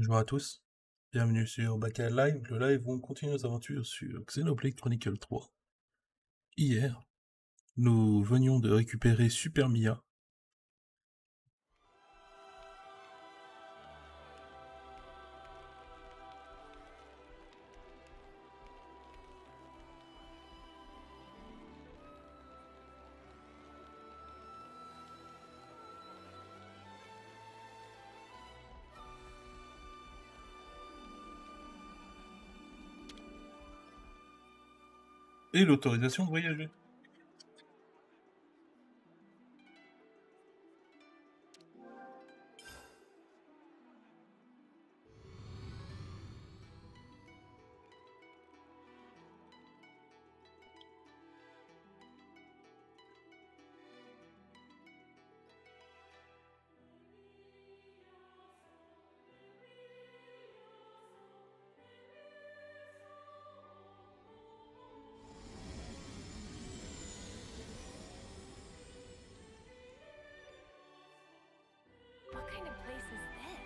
Bonjour à tous, bienvenue sur Bacal Live, le live où on continue nos aventures sur Xenoblade Chronicle 3. Hier, nous venions de récupérer Super Mia. Et l'autorisation de voyager. What kind of place is this?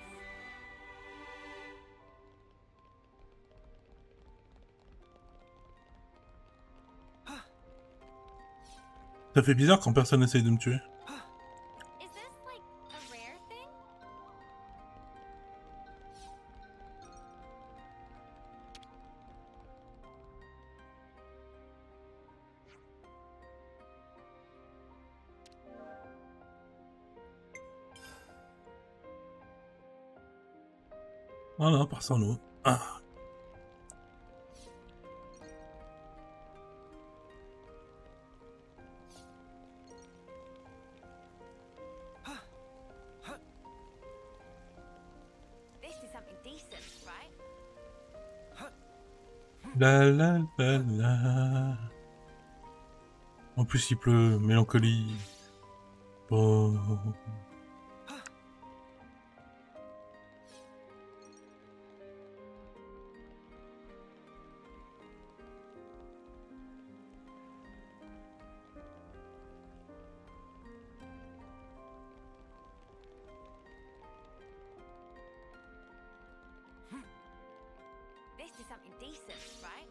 Ça fait bizarre quand personne essaye de me tuer. Is this like a rare thing? Voilà, par sans nous. Ah. This is something decent, right? La la la la. En plus il pleut, mélancolie. Oh. This is something decent, right?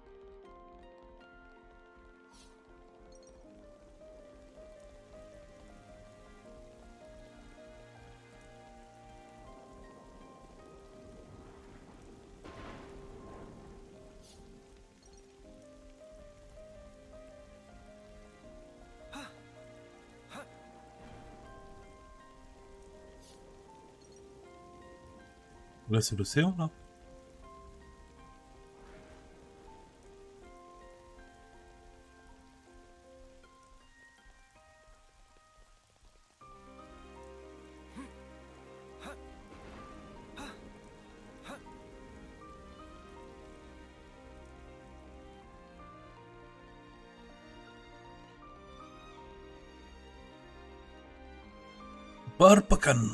Là c'est l'océan là. Barbacan.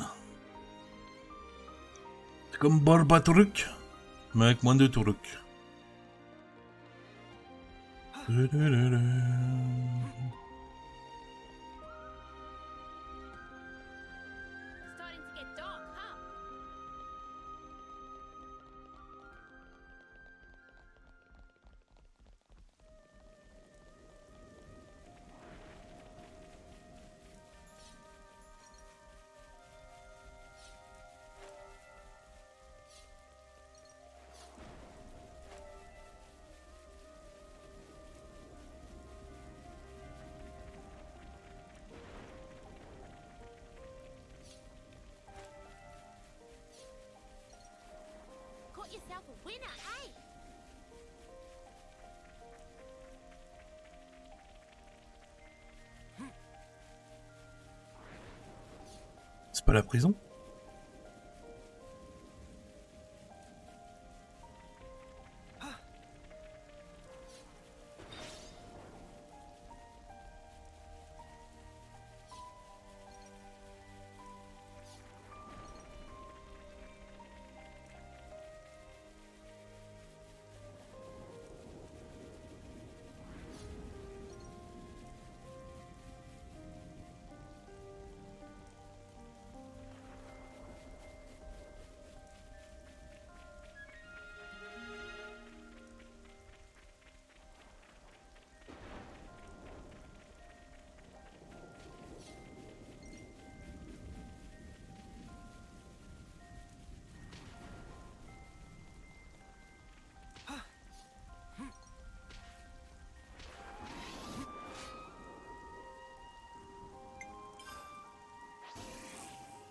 C'est comme Barbaturuk, mais avec moins de trucs. Starting to get dark, huh? Got yourself a winner, hey? C'est pas la prison?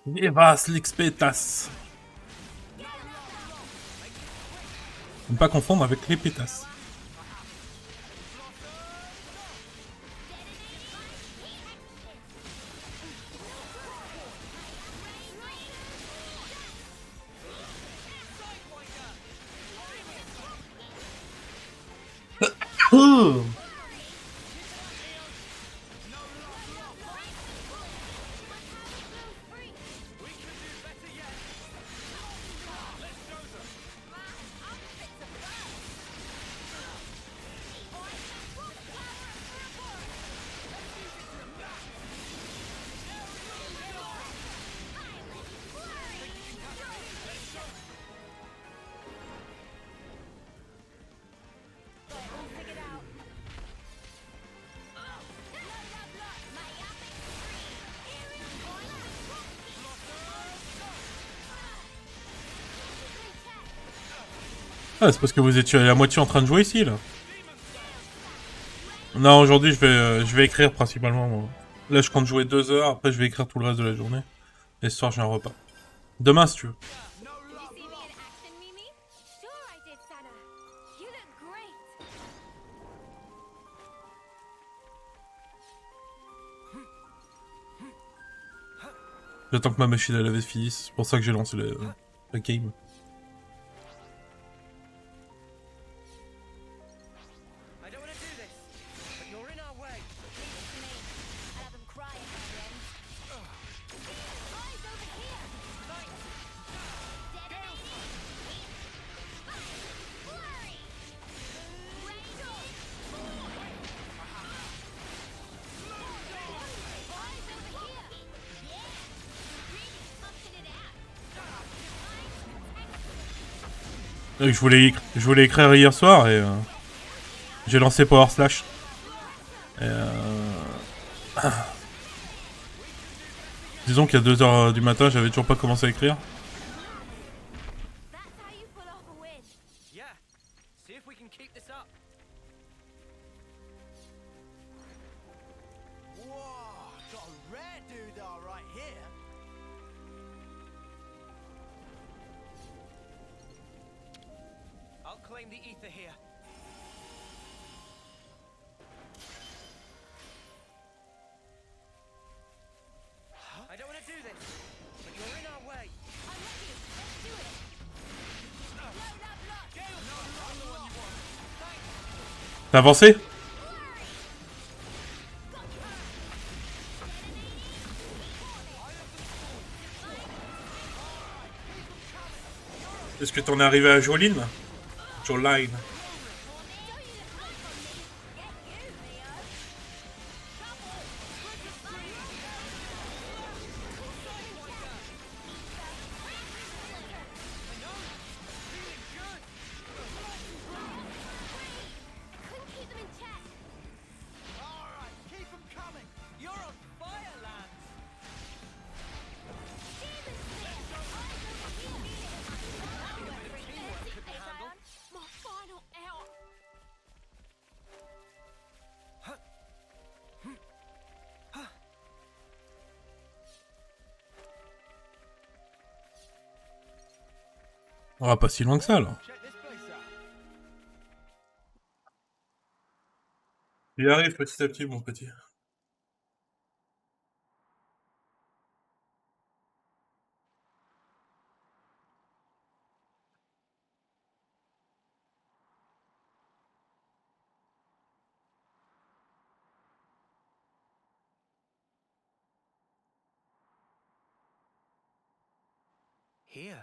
Vivas l'expétas. Ne pas confondre avec les pétasses. Ah, c'est parce que vous étiez à la moitié en train de jouer ici, là. Non, aujourd'hui, je vais écrire principalement. Moi. Là, je compte jouer 2 heures, après, je vais écrire tout le reste de la journée. Et ce soir, j'ai un repas. Demain, si tu veux. Did you see me in action, Mimi? Sure I did, Sana. You look great. J'attends que ma machine à laver finisse. C'est pour ça que j'ai lancé le game. I don't want to do this, but you're in our way. Leave it to me. I'll have them crying at the end. Eyes over here. Dead enemy. Flurry. Rain on. Eyes over here. Yeah. Really pumping it out. Je voulais écrire hier soir et j'ai lancé Power Slash. Et disons qu'à 2h du matin, j'avais toujours pas commencé à écrire. That's how you pull off a win. Yeah. See if we can keep this up. Whoa, got a rare doodah right here. I'll claim the ether here. I don't want to do this, but you're in our way. I'm ready. Let's do it. Load up, lot. T'as avancé? Est-ce que t'en es arrivé à Joline? Joline. Couldn't keep them in check. All right, keep them coming. You're on fire, Lance. My final out. On va pas si loin que ça, là. Check this place out. Il arrive petit à petit, mon petit. Here.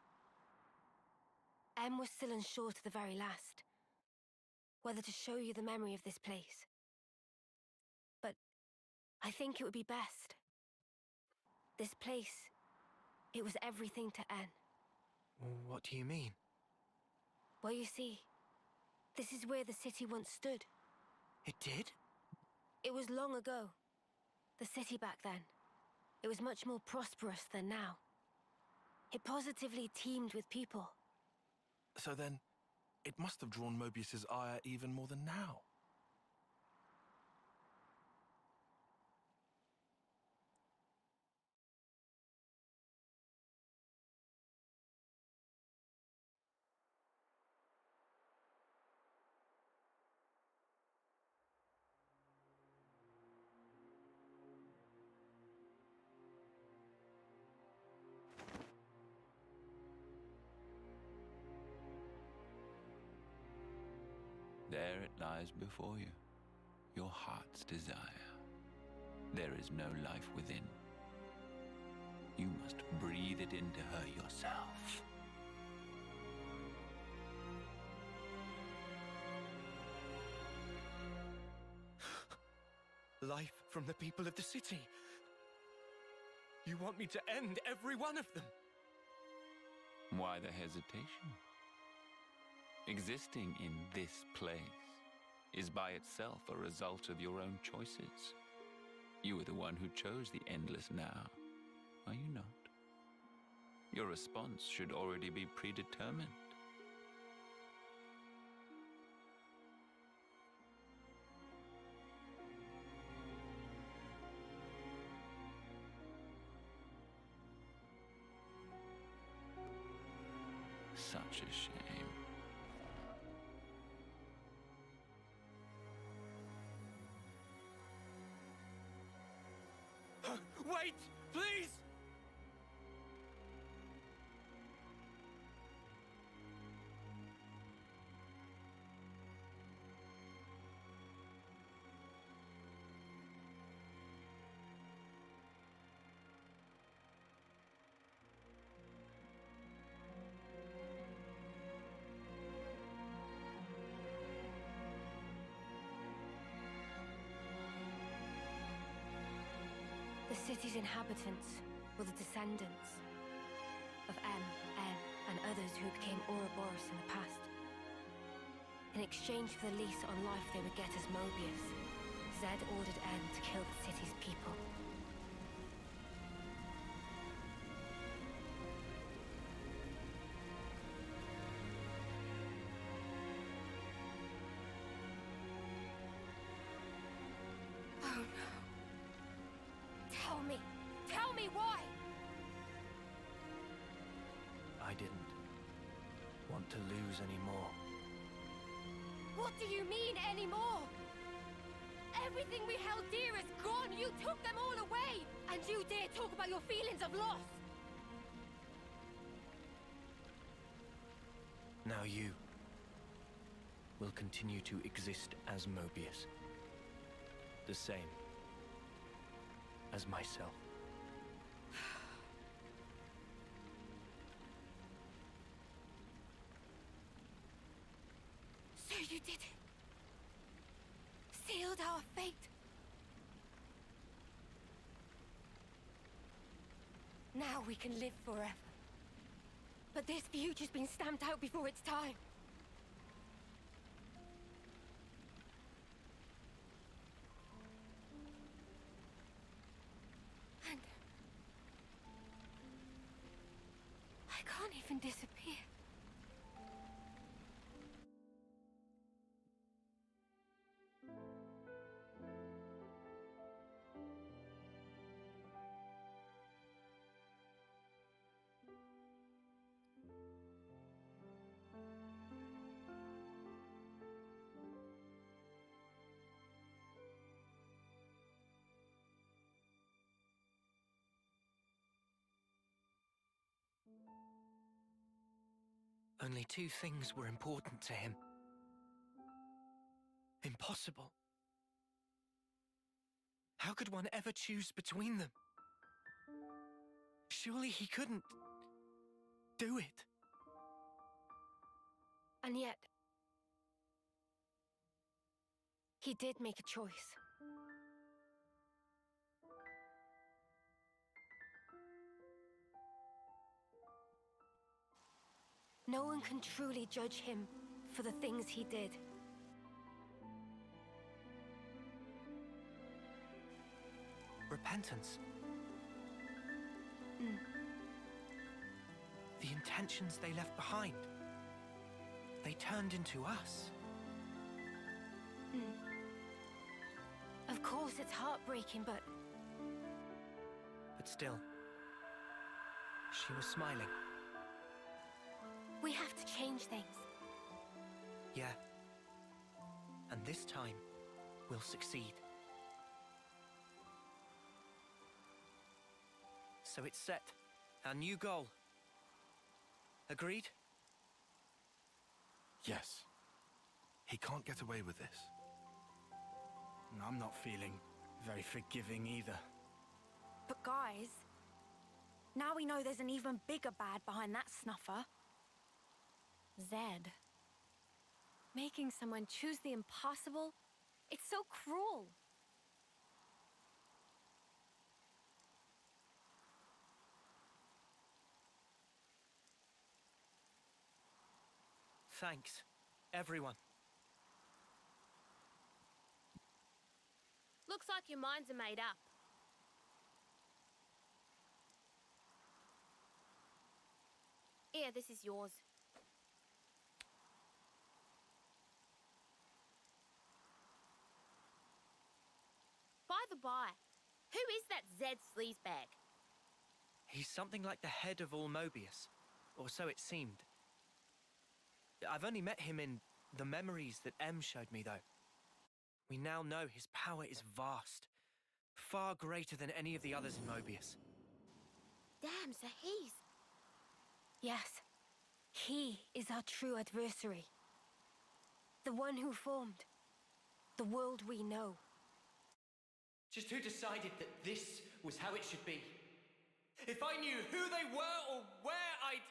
Em was still unsure to the very last whether to show you the memory of this place. But I think it would be best. This place, it was everything to Anne. What do you mean? Well, you see, this is where the city once stood. It did? It was long ago. The city back then. It was much more prosperous than now. It positively teemed with people. So then, it must have drawn Mobius's ire even more than now. lies before you, your heart's desire. There is no life within. You must breathe it into her yourself. Life from the people of the city. You want me to end every one of them? Why the hesitation? Existing in this place is by itself a result of your own choices. You are the one who chose the endless now, are you not? Your response should already be predetermined. Such a shame. Wait, please! The city's inhabitants were the descendants of M, N, and others who became Ouroboros in the past. In exchange for the lease on life they would get as Mobius, Zed ordered N to kill the city's people. Oh no. Tell me why! I didn't want to lose any more. What do you mean, anymore? Everything we held dear is gone! You took them all away! And you dare talk about your feelings of loss! Now you will continue to exist as Mobius. The same as myself. So you did it. Sealed our fate. Now we can live forever. But this future's been stamped out before its time. And I can't even disappear. Only two things were important to him. Impossible. How could one ever choose between them? Surely he couldn't do it. And yet, he did make a choice. No one can truly judge him for the things he did. Repentance. The intentions they left behind. They turned into us. Of course, it's heartbreaking, but still, she was smiling. we have to change things. Yeah. And this time, we'll succeed. So it's set. Our new goal. Agreed? Yes. He can't get away with this. And I'm not feeling very forgiving either. But guys, now we know there's an even bigger bad behind that snuffer. Zed. Making someone choose the impossible? It's so cruel. Thanks, everyone. Looks like your minds are made up. Here, this is yours. By the by, who is that Zed sleazebag? He's something like the head of all Mobius, or so it seemed. I've only met him in the memories that M showed me, though. We now know his power is vast, far greater than any of the others in Mobius. Damn, so he's... Yes, he is our true adversary. The one who formed the world we know. Just who decided that this was how it should be? If I knew who they were or where I'd...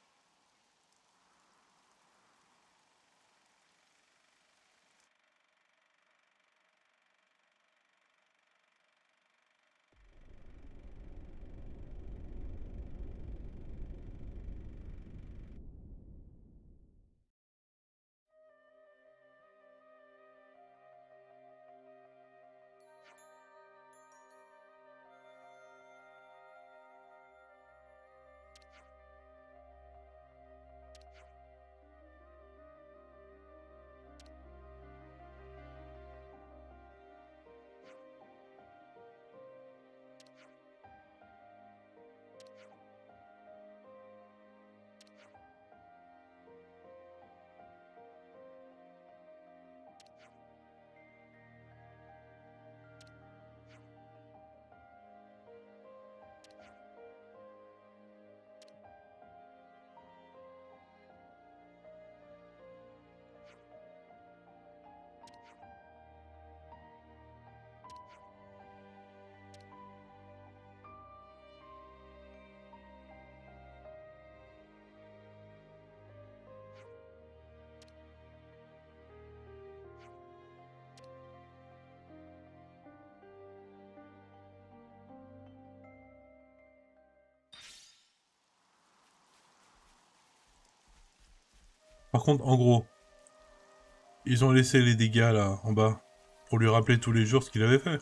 Par contre, en gros, ils ont laissé les dégâts là, en bas, pour lui rappeler tous les jours ce qu'il avait fait.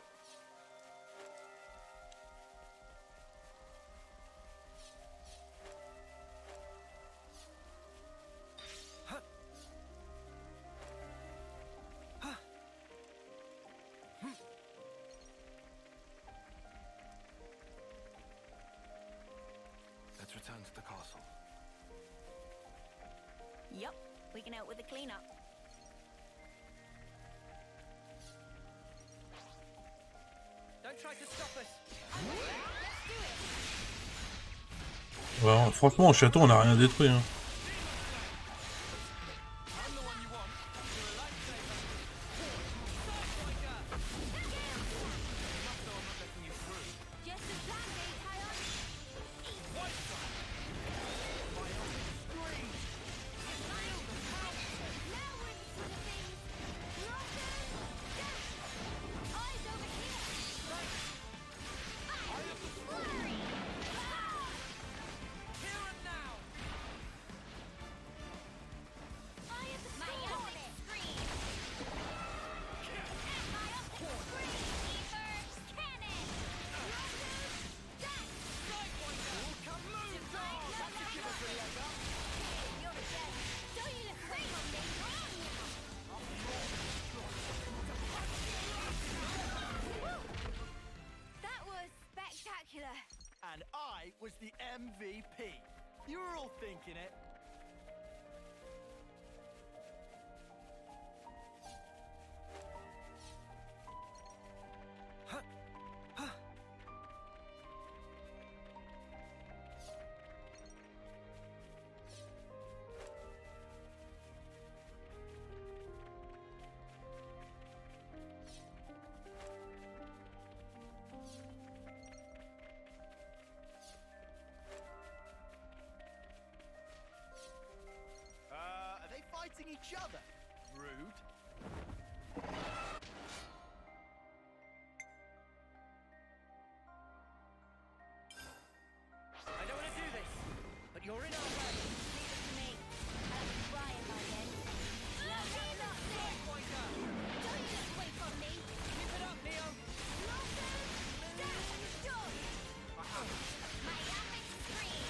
Let's return to the castle. Yup, we can help with the cleanup. Don't try to stop us. Ouais, franchement, au château, on n'a rien détruit. Hein. And I was the MVP. You were all thinking it. each other. Rude. I don't want to do this, but you're in our way. Leave it to me. I'll be crying by then. Look, Pointer! don't you just wait for me. Keep it up, Neo! Lawson, that's done. My epic scream.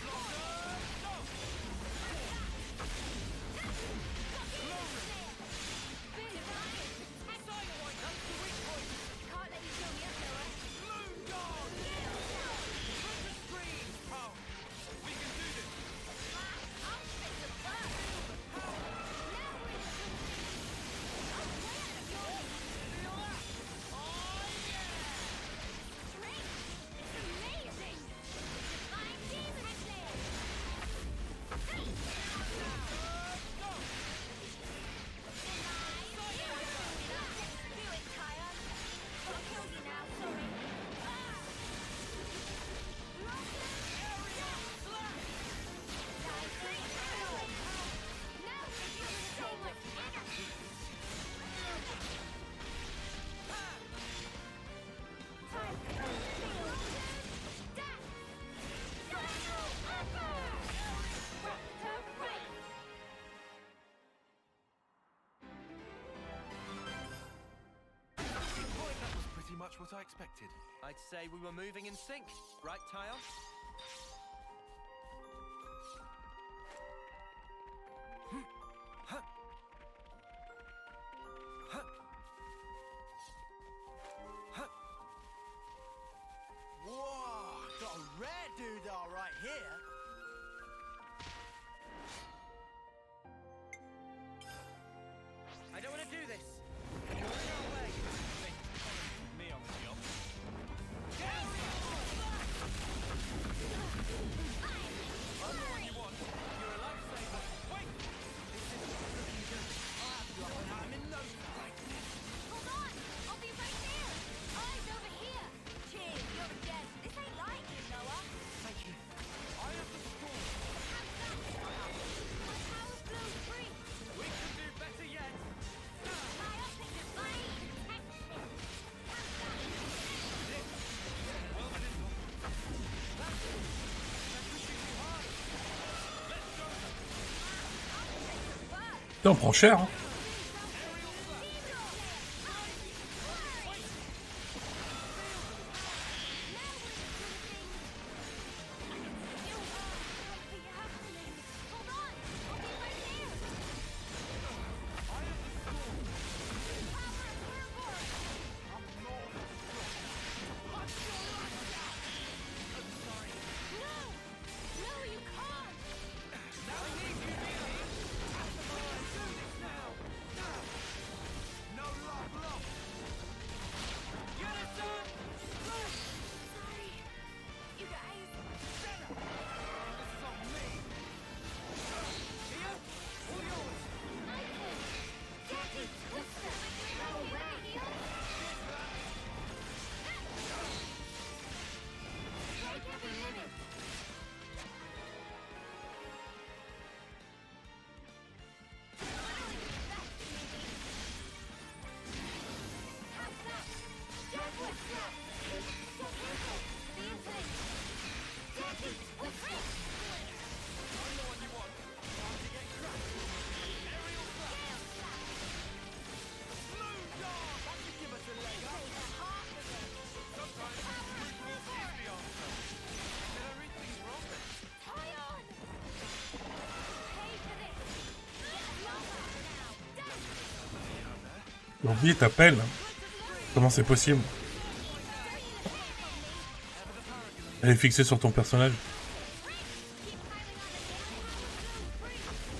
Can't let you kill me up, Noah. I'll fix the bug. Now we're in the I'm way out of your league. Strength is amazing. Divine Demon Slayer. Do it, Kaya. I'll kill you now, sorry. Now you're so much energy. Time to feel. Death. Final upper. Raptor right. That was pretty much what I expected. I'd say we were moving in sync, right, Tyon? Whoa, got a rare doodah right here. I don't want to do this. You're in our way. Me on the job. I'm the one you want. You're a lifesaver. Wait! This isn't looking good. I'll have you up and at 'em in no time. Hold on! I'll be right there! Eyes over here! Cheers, you're a gem. This ain't like you, Noah. Thank you. I have the storm. Have that, Noah. My power flows free. We can do better yet. My up in divine protection. Have that. Well, Sizzle. They're pushing too hard. Let's go. I'll take the bug. Putain, on prend cher, hein. No love lost. Sorry, you guys. This is on me. Here, all yours. Michael, Jackie, Twister, how are you? Take every minute. Have that. Jackie, Jackie, Twister. I'm the one you want. Time to get crushed. Aerial blast. Moondog! That should give us a leg up. Sometimes brute force is the answer. Did I read things wrong then? Tie on! Pay for this! Get longer now! Dance! L'orbier t'appelle. Comment c'est possible? Elle est fixée sur ton personnage. Keep piling on the free!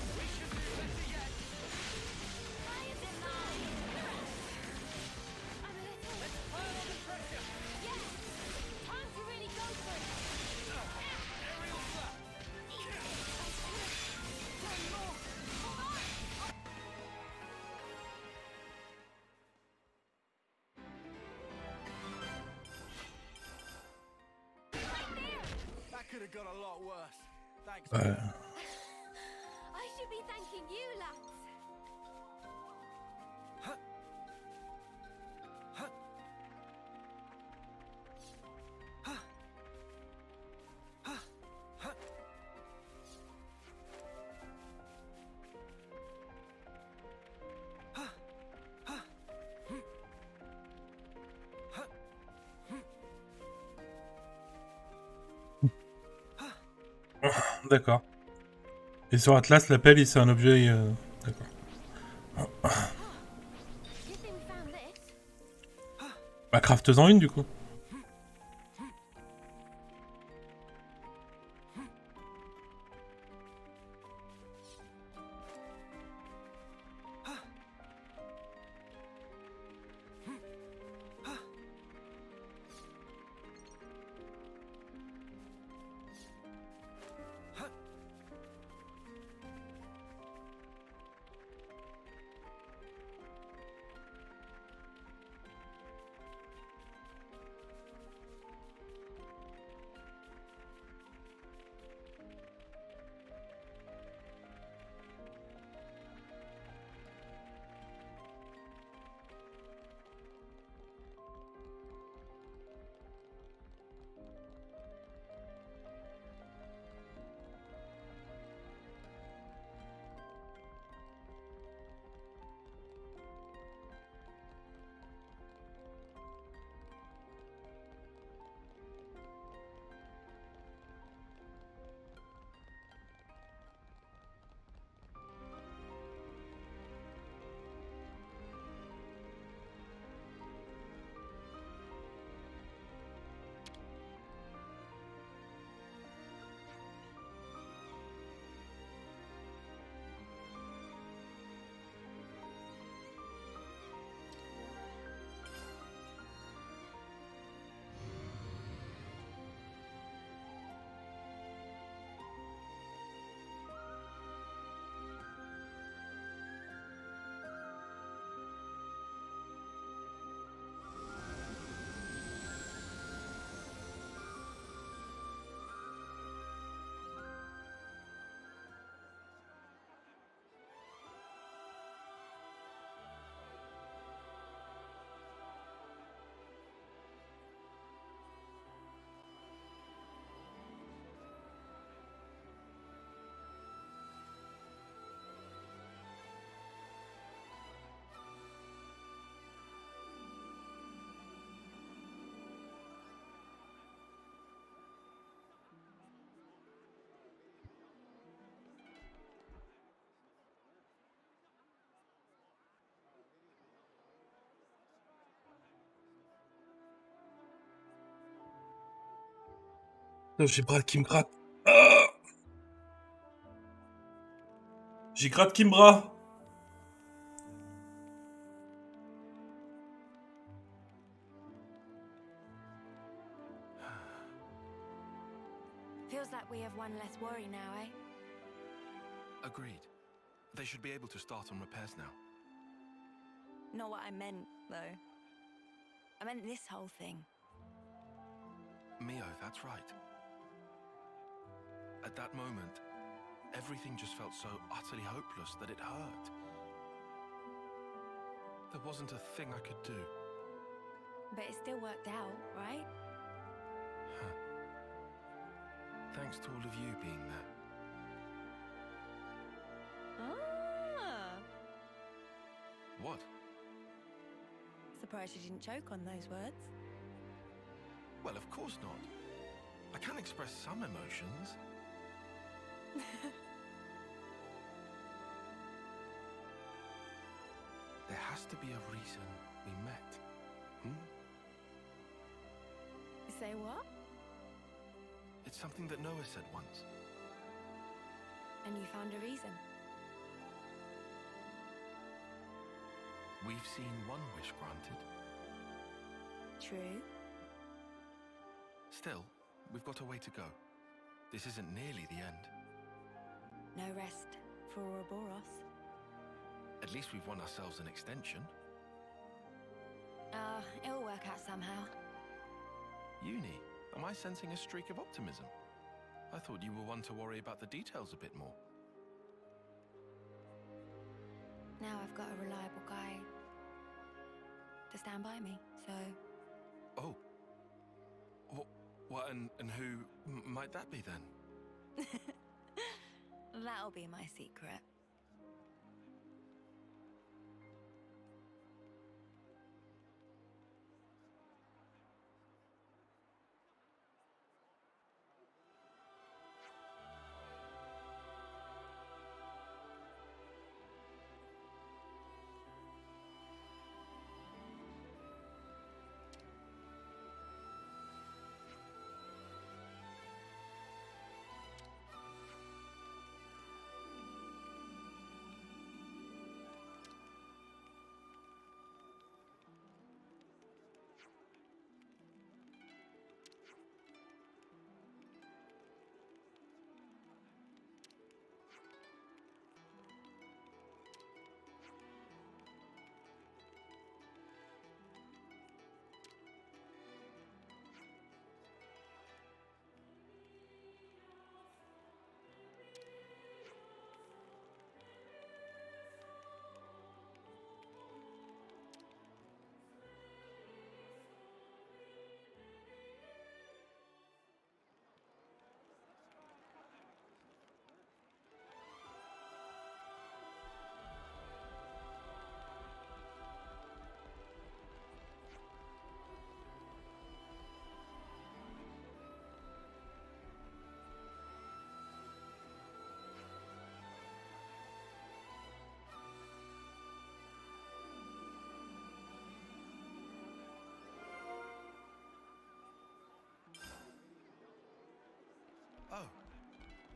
Fire them mine! I'm a little... Yes! Time to really go for it! Aerial slap. One more! Hold on! That could have got a lot worse. Thanks. Ouais. I should be thanking you, lads. D'accord. Et sur Atlas, la pelle, c'est un objet... D'accord. Good thing we found this. Bah, crafte-en une, du coup. J'ai le bras qui me gratte. Ah, j'ai gratte qui me bras. Feels like we have one less worry now, eh? Agreed. They should be able to start on repairs now. Not what I meant, though. I meant this whole thing. Mio, that's right. At that moment, everything just felt so utterly hopeless that it hurt. There wasn't a thing I could do. But it still worked out, right? Thanks to all of you being there. Ah! What? Surprised you didn't choke on those words. Well, of course not. I can express some emotions. There has to be a reason we met. Say what? It's something that Noah said once. And you found a reason. We've seen one wish granted. True. Still, we've got a way to go. This isn't nearly the end. No rest for Ouroboros. At least we've won ourselves an extension. It'll work out somehow. Uni, am I sensing a streak of optimism? I thought you were one to worry about the details a bit more. Now I've got a reliable guy to stand by me, so... Oh. What, and who might that be then? That'll be my secret.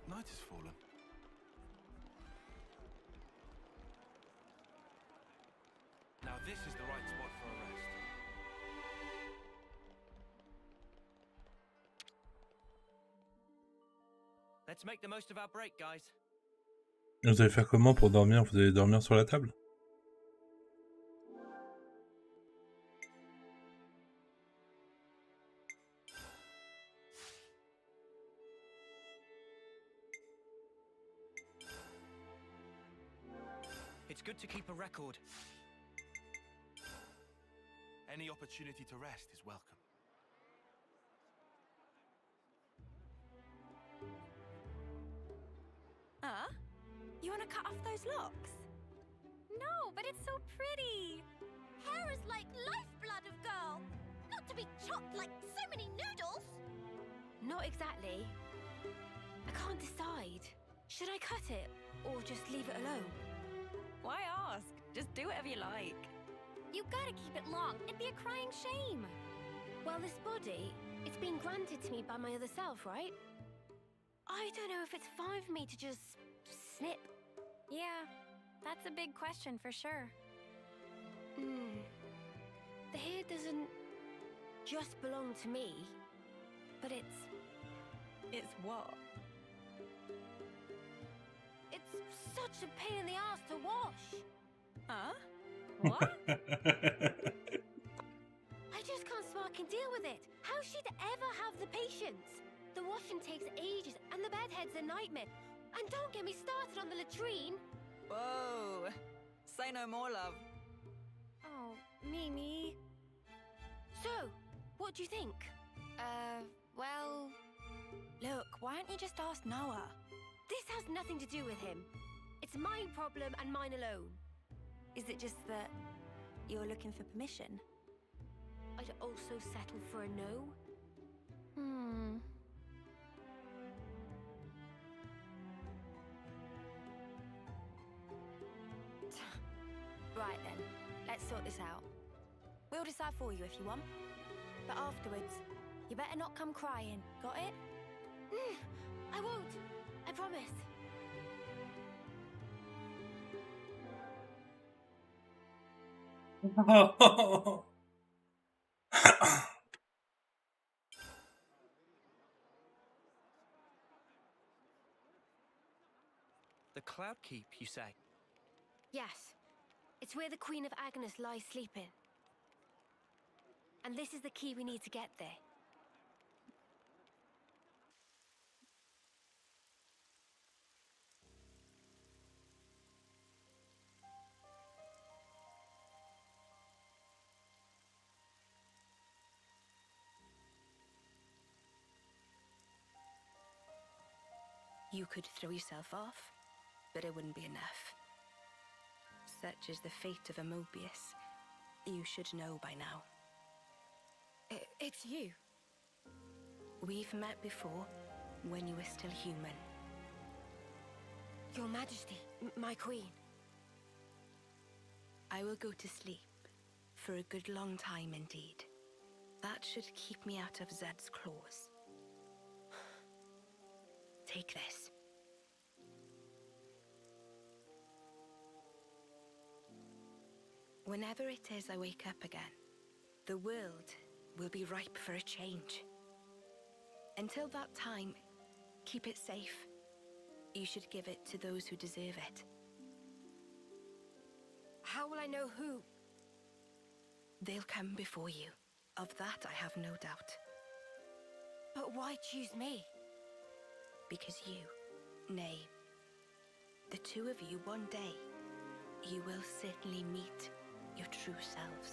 Night has fallen. Now this is the right spot for a rest. Let's make the most of our break, guys. Vous allez faire comment pour dormir? Vous allez dormir sur la table? It's good to keep a record. Any opportunity to rest is welcome. You want to cut off those locks? No, but it's so pretty. Hair is like lifeblood of girl. Not to be chopped like so many noodles. Not exactly. I can't decide. Should I cut it or just leave it alone? Why ask? Just do whatever you like. You gotta keep it long. It'd be a crying shame. Well, this body, it's been granted to me by my other self, right? I don't know if it's fine for me to just snip. Yeah, that's a big question for sure. The hair doesn't just belong to me, but it's what? It's such a pain in the ass to wash. Huh? What? I just can't fucking deal with it. How she'd ever have the patience? The washing takes ages, and the bedhead's a nightmare. And don't get me started on the latrine. Whoa. Say no more, love. Oh, Mimi. So, what do you think? Well... Look, why don't you just ask Noah? This has nothing to do with him. It's my problem and mine alone. Is it just that you're looking for permission? I'd also settle for a no. Right then, let's sort this out. We'll decide for you if you want. But afterwards, you better not come crying, got it? I won't. I promise. The Cloud Keep, you say? Yes. It's where the Queen of Agnes lies sleeping. And this is the key we need to get there. You could throw yourself off, but it wouldn't be enough. Such is the fate of a Mobius. You should know by now. It's you. We've met before, when you were still human. Your Majesty, my Queen. I will go to sleep, for a good long time indeed. That should keep me out of Zed's claws. Take this. Whenever it is I wake up again, the world will be ripe for a change. Until that time, keep it safe. You should give it to those who deserve it. How will I know who? They'll come before you. Of that I have no doubt. But why choose me? Because you, nay, the two of you one day, you will certainly meet your true selves.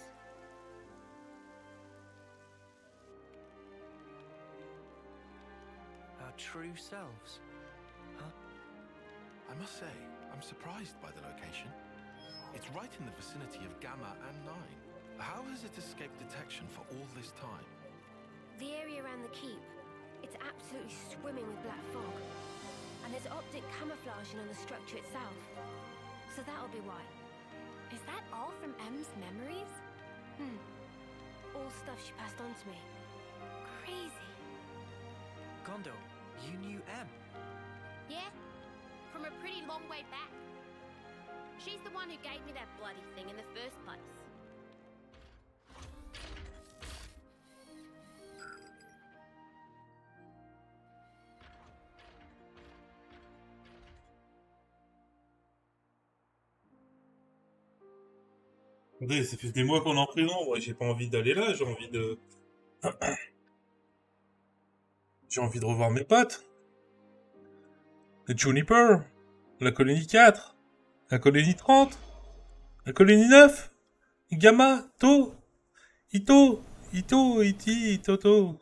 Our true selves? Huh? I must say, I'm surprised by the location. It's right in the vicinity of Gamma and 9. How has it escaped detection for all this time? The area around the keep, it's absolutely swimming with black fog. And there's optic camouflaging on the structure itself. So that'll be why. Is that all from M's memories? All stuff she passed on to me. Crazy. Gondor, you knew M. Yeah, from a pretty long way back. She's the one who gave me that bloody thing in the first place. Attendez, ça fait des mois qu'on est en prison, ouais, j'ai pas envie d'aller là, j'ai envie de... J'ai envie de revoir mes potes. Le Juniper, la colonie 4, la colonie 30, la colonie 9, Gamma, Ito, Iti, Toto.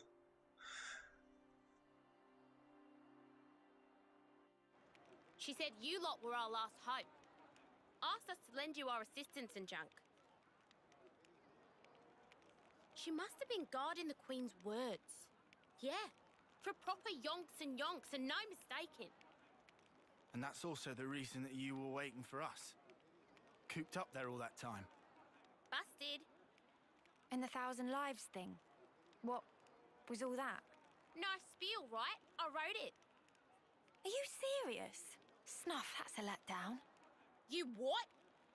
She said you lot were our last hope. Asked us to lend you our assistance and junk. She must have been guarding the Queen's words. Yeah, for proper yonks and no mistaking. And that's also the reason that you were waiting for us. Cooped up there all that time. Busted. And the 1,000 lives thing. What was all that? Nice spiel, right? I wrote it. Are you serious? Snuff, that's a letdown. You what?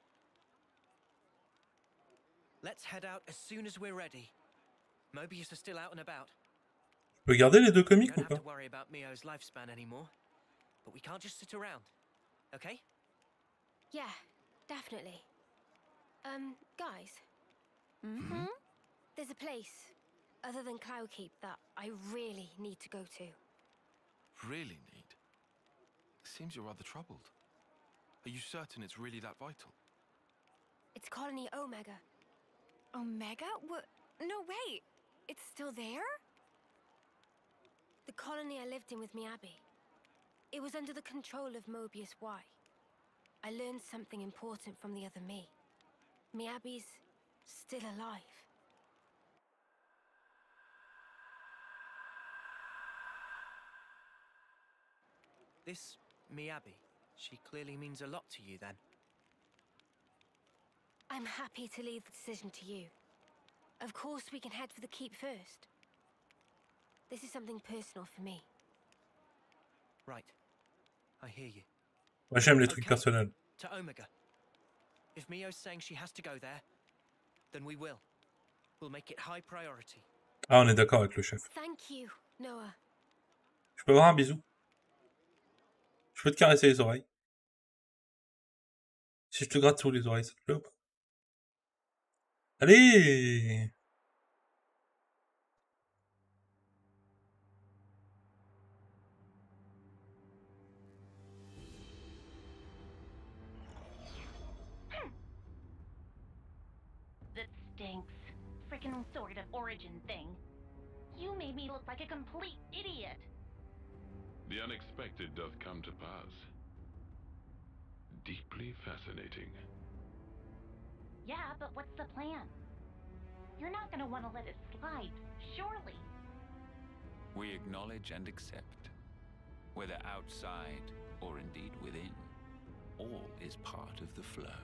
Let's head out as soon as we're ready. Mobius is still out and about. Je peux garder les deux We comiques don't ou have pas? to worry about Mio's lifespan anymore. But we can't just sit around, okay? Yeah, definitely. Guys. Mm-hmm. There's a place, other than Cloudkeep, that I really need to go to. Really need? Seems you're rather troubled. Are you certain it's really that vital? It's Colony Omega. Omega? What? No, wait. It's still there? The colony I lived in with Miyabi. It was under the control of Mobius Y. I learned something important from the other me. Miyabi's still alive. This Miyabi, she clearly means a lot to you then. I'm happy to leave the decision to you. Of course, we can head for the keep first. This is something personal for me. Right. I hear you. Moi j'aime les trucs Okay. personnels. To Omega. If Mio's saying she has to go there, then we will. We'll make it high priority. Ah, on est d'accord avec le chef. Thank you, Noah. Je peux avoir un bisou? Je peux te caresser les oreilles? Si je te gratte sous les oreilles, ça te plaît ou pas? Allez! That stinks. Frickin' sort of origin thing. You made me look like a complete idiot. The unexpected doth come to pass. Deeply fascinating. Yeah, but what's the plan? You're not gonna want to let it slide, surely. We acknowledge and accept, whether outside or indeed within, all is part of the flow.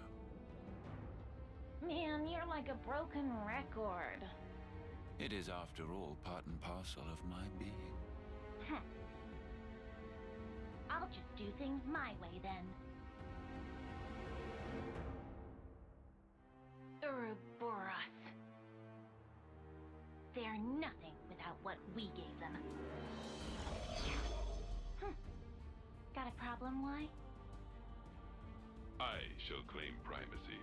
Man, you're like a broken record. It is, after all, part and parcel of my being. I'll just do things my way then. Ouroboros. They're nothing without what we gave them. Got a problem, Y? I shall claim primacy.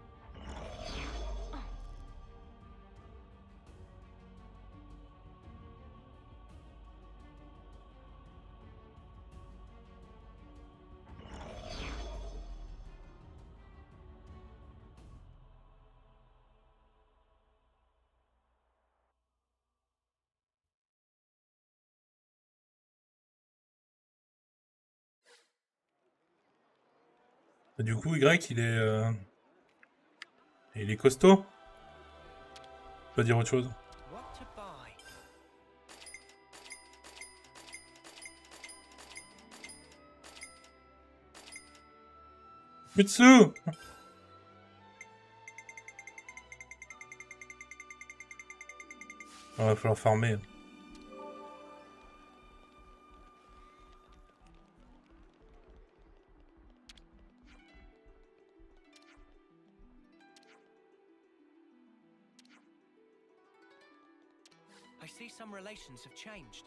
Du coup, Y, il est costaud. Je peux dire autre chose. What to buy? Plus de sous! Il va falloir farmer. I see some relations have changed.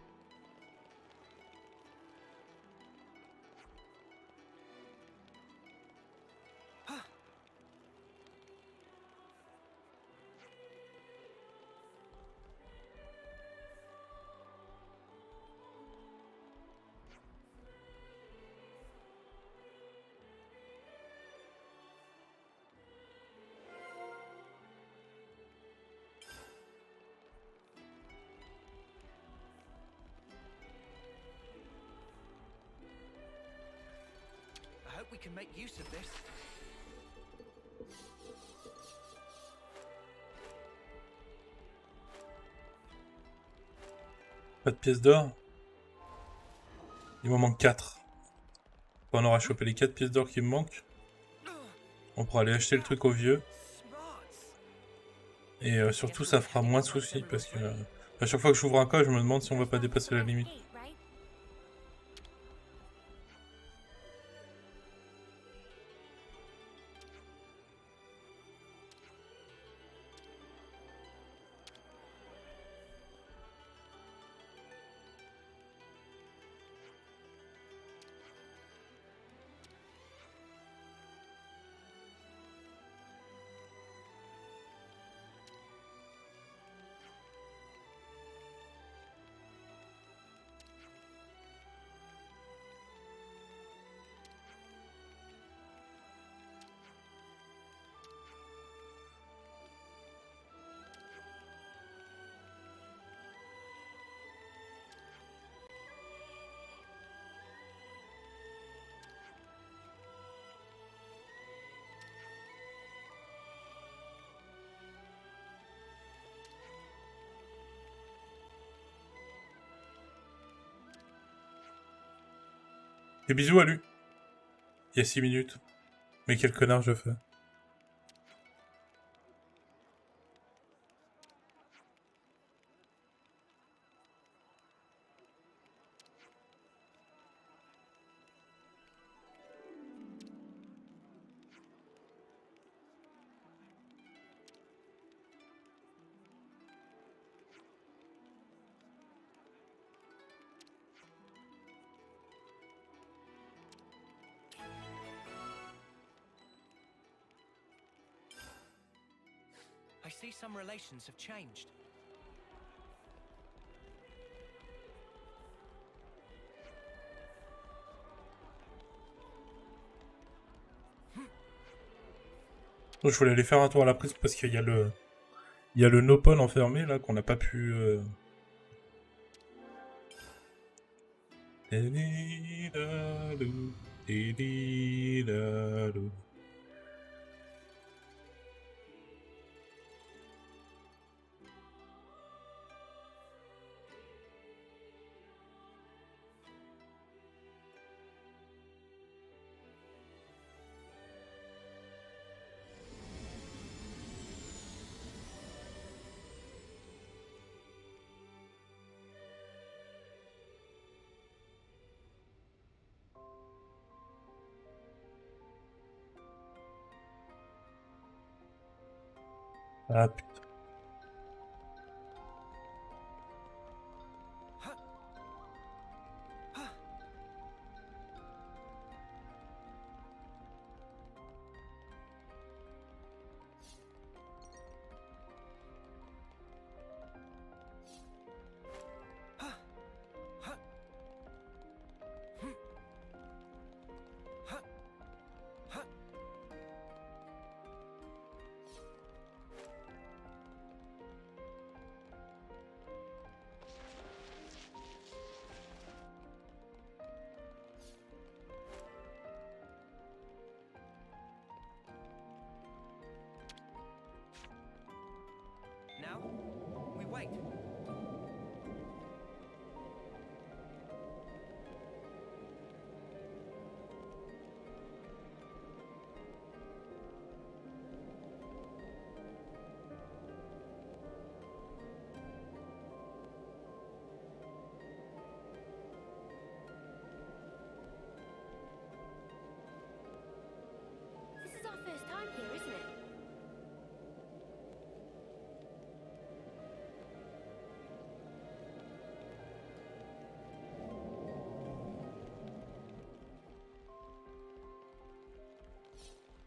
I hope we can make use of this. Pas de pièces d'or. Il m'en manque 4. Quand on aura chopé les 4 pièces d'or qui me manquent, on pourra aller acheter le truc au vieux. Et surtout, ça fera moins de soucis parce que à chaque fois que j'ouvre un coffre, je me demande si on va pas dépasser la limite. Des bisous à lui. Il y a 6 minutes. Mais quel connard je fais. I see some relations have changed. Donc, je voulais aller faire un tour à la prise parce qu'il y a le... Il y a le Nopal enfermé là qu'on n'a pas pu... Ah putain.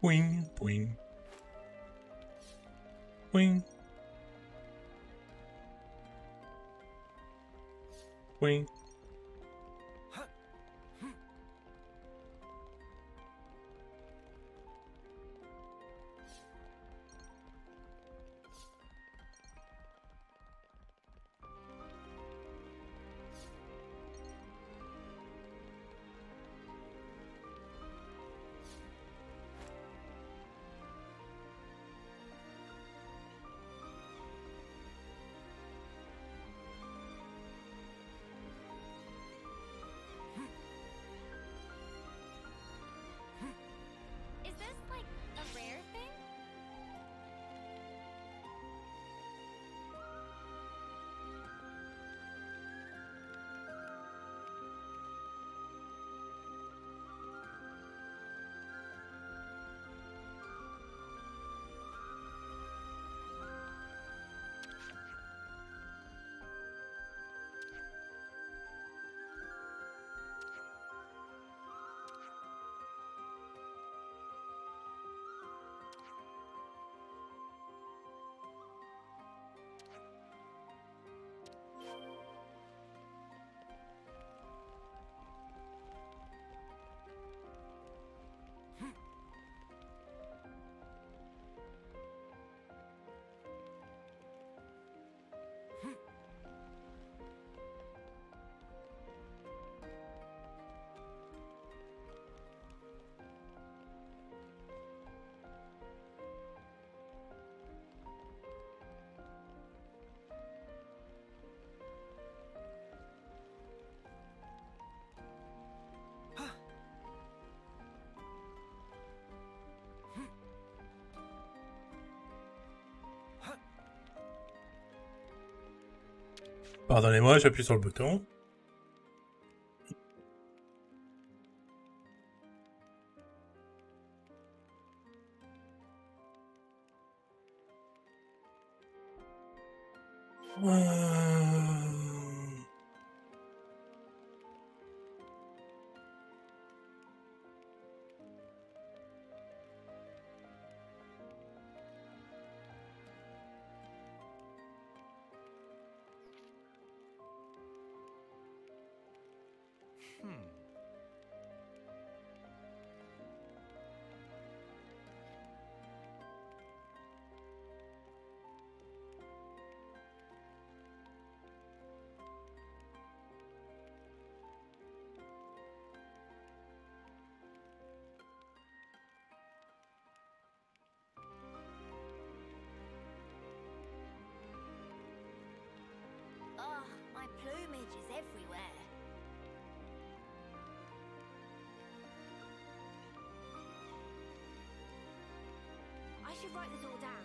Boing, boing. Boing. Boing. Is this like a rare thing? Pardonnez-moi, j'appuie sur le bouton. Oh, my plumage is everywhere. I should write this all down.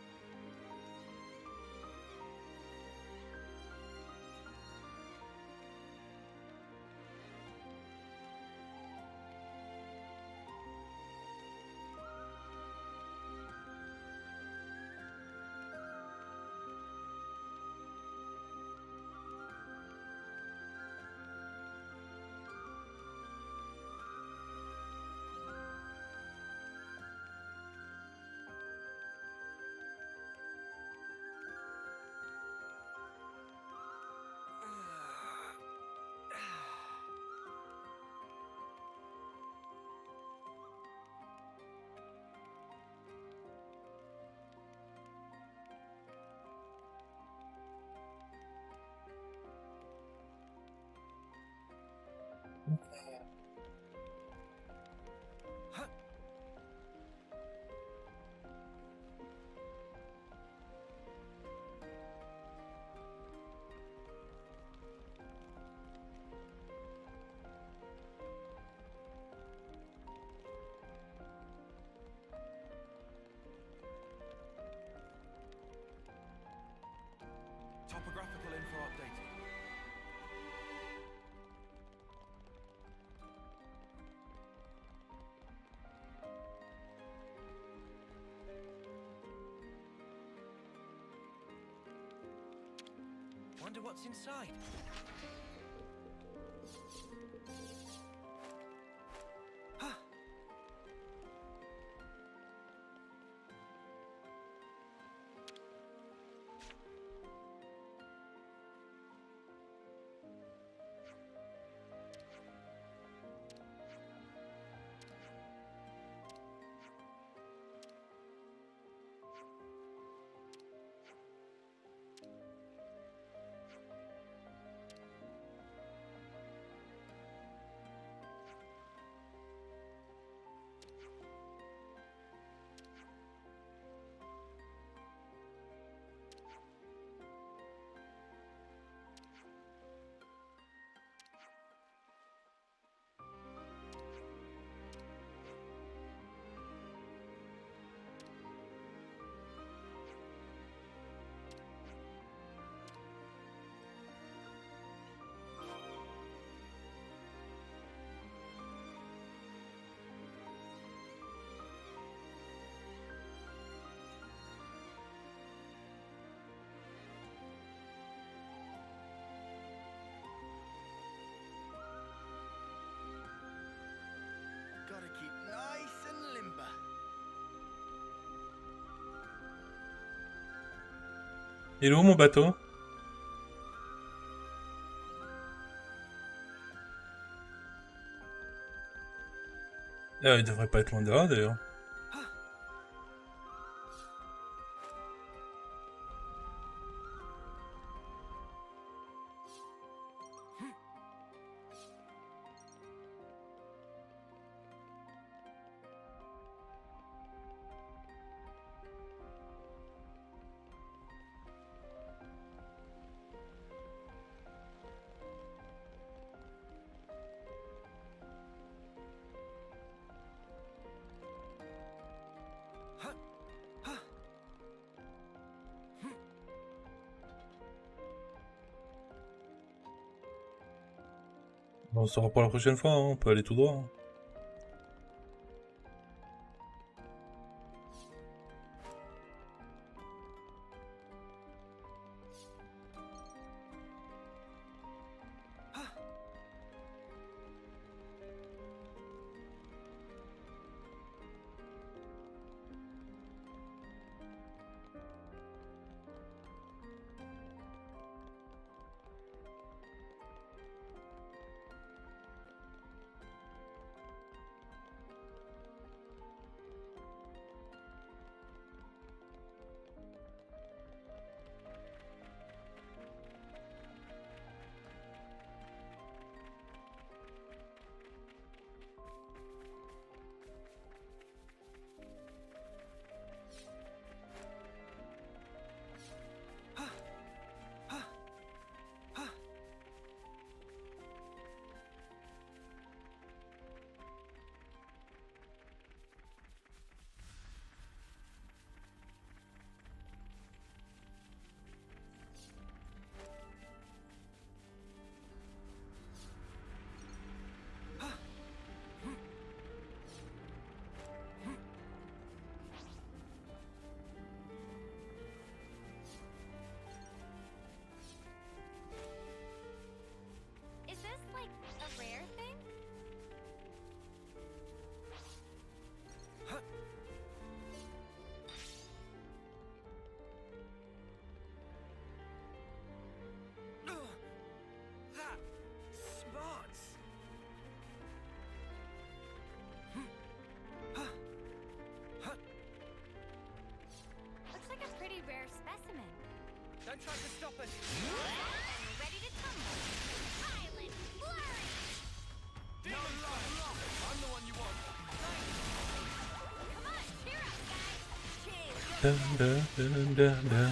Topographical info updated. Wonder what's inside. Il est où mon bateau? Ah, il devrait pas être loin de là d'ailleurs. Bon, on saura pour la prochaine fois, hein. On peut aller tout droit. Hein. Don't try to stop us. And ready to tumble. Island flurry. Demon Lord, I'm the one you want. Come on, cheer up, guys. Dun, dun, dun, dun, dun.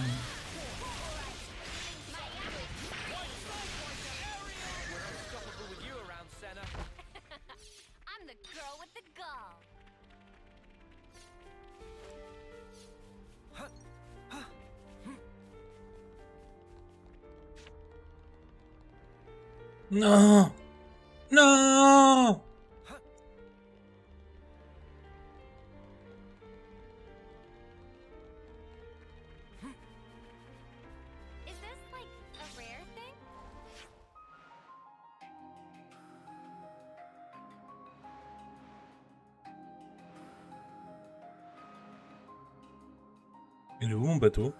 We're unstoppable with you around, Senna. I'm the girl with the gall. Non! Non! Is this like a rare thing? Il est où mon bateau?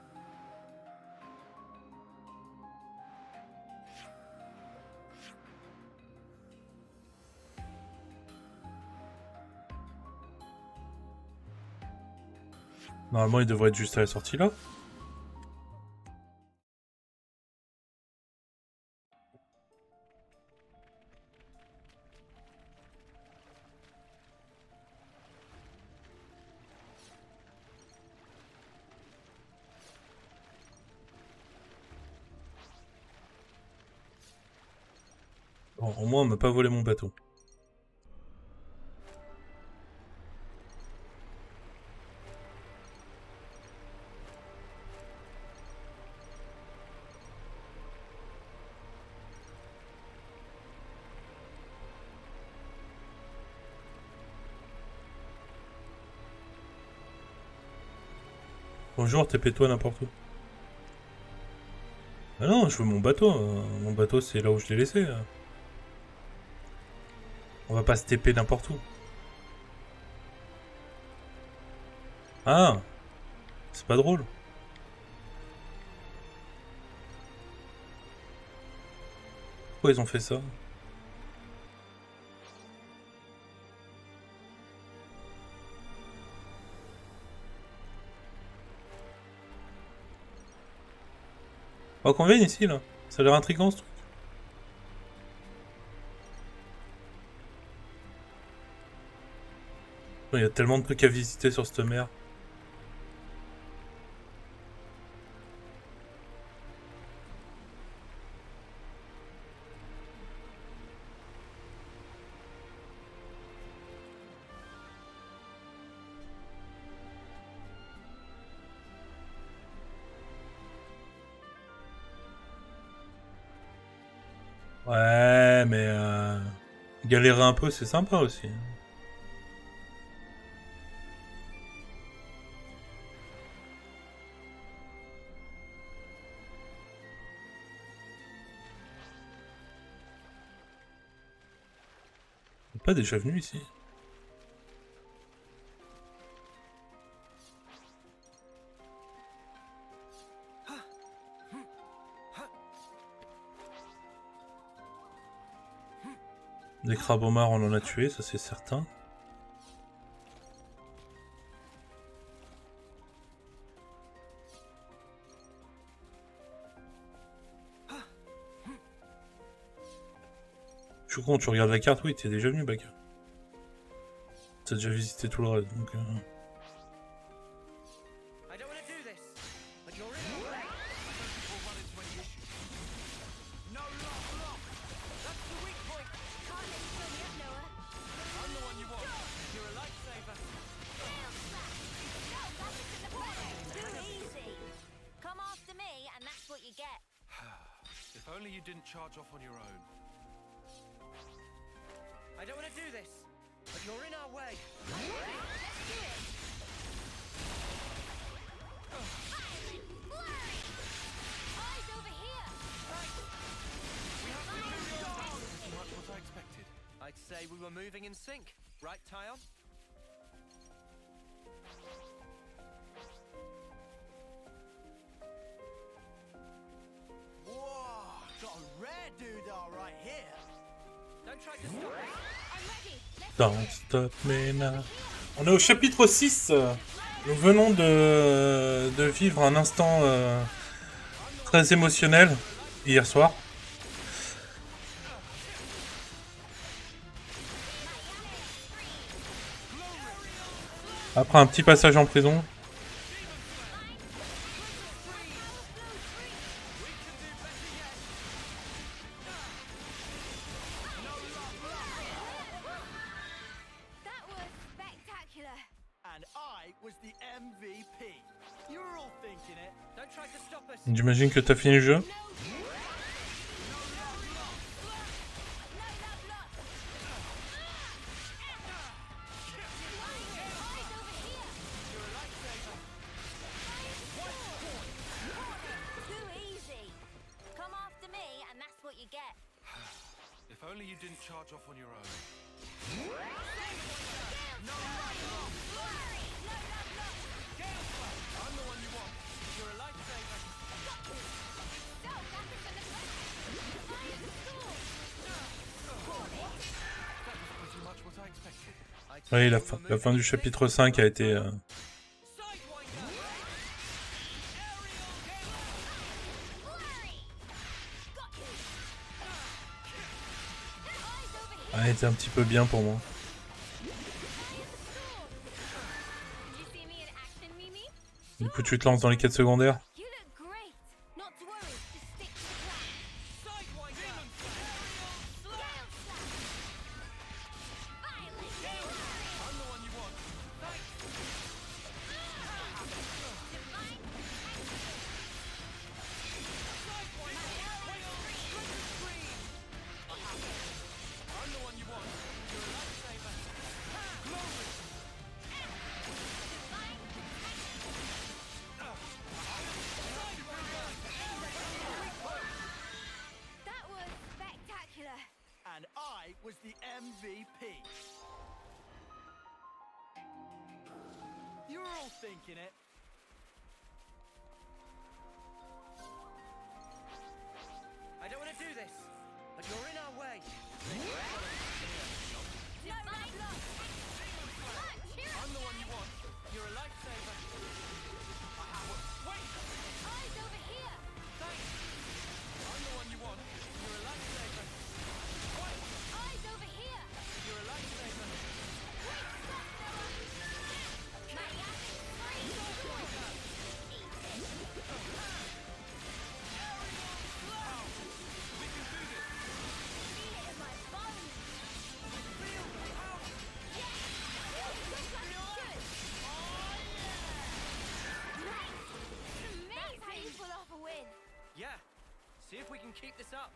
Normalement, il devrait être juste à la sortie là. Bon, au moins, on m'a pas volé mon bateau. Bonjour, TP-toi n'importe où. Ah non, je veux mon bateau. Mon bateau, c'est là où je l'ai laissé. On va pas se TP n'importe où. Ah, c'est pas drôle. Pourquoi ils ont fait ça? On va qu'on vienne ici là. Ça a l'air intriguant ce truc. Il y a tellement de trucs à visiter sur cette mer. Ouais, mais galérer un peu, c'est sympa aussi. On n'est pas déjà venu ici? Des crabes homards, on en a tué, ça c'est certain. Je suis con, tu regardes la carte, oui, t'es déjà venu, Baka. T'as déjà visité tout le reste, donc... If only you didn't charge off on your own. I don't want to do this, but you're in our way. Let's do it. Violent flurry. Eyes over here. Right. We have to move on. That's what I expected. I'd say we were moving in sync, right, Tyon? Whoa, got a rare doodah right here. Don't try to stop us. I'm ready. Let's Don't stop me now. On est au chapitre 6. Nous venons de vivre un instant très émotionnel hier soir. Après un petit passage en prison. That was spectacular. And I was the MVP. You were all thinking it. Don't try to stop us. J'imagine que t'as fini le jeu. Too easy. Come after me, and that's what you get. If only you didn't charge off on your own. I'm the one you want. You're a lifesaver. That was pretty much what I expected. Oui, la fin du chapitre 5 a été... a été un petit peu bien pour moi. Du coup, tu te lances dans les quêtes secondaires. You look great. Not to worry. Just stick to the plan. I'm the one you want. I'm the one you want. You're a lifesaver. Glory! That was spectacular. And I was the MVP. You were all thinking it. I don't want to do this, but you're keep this up.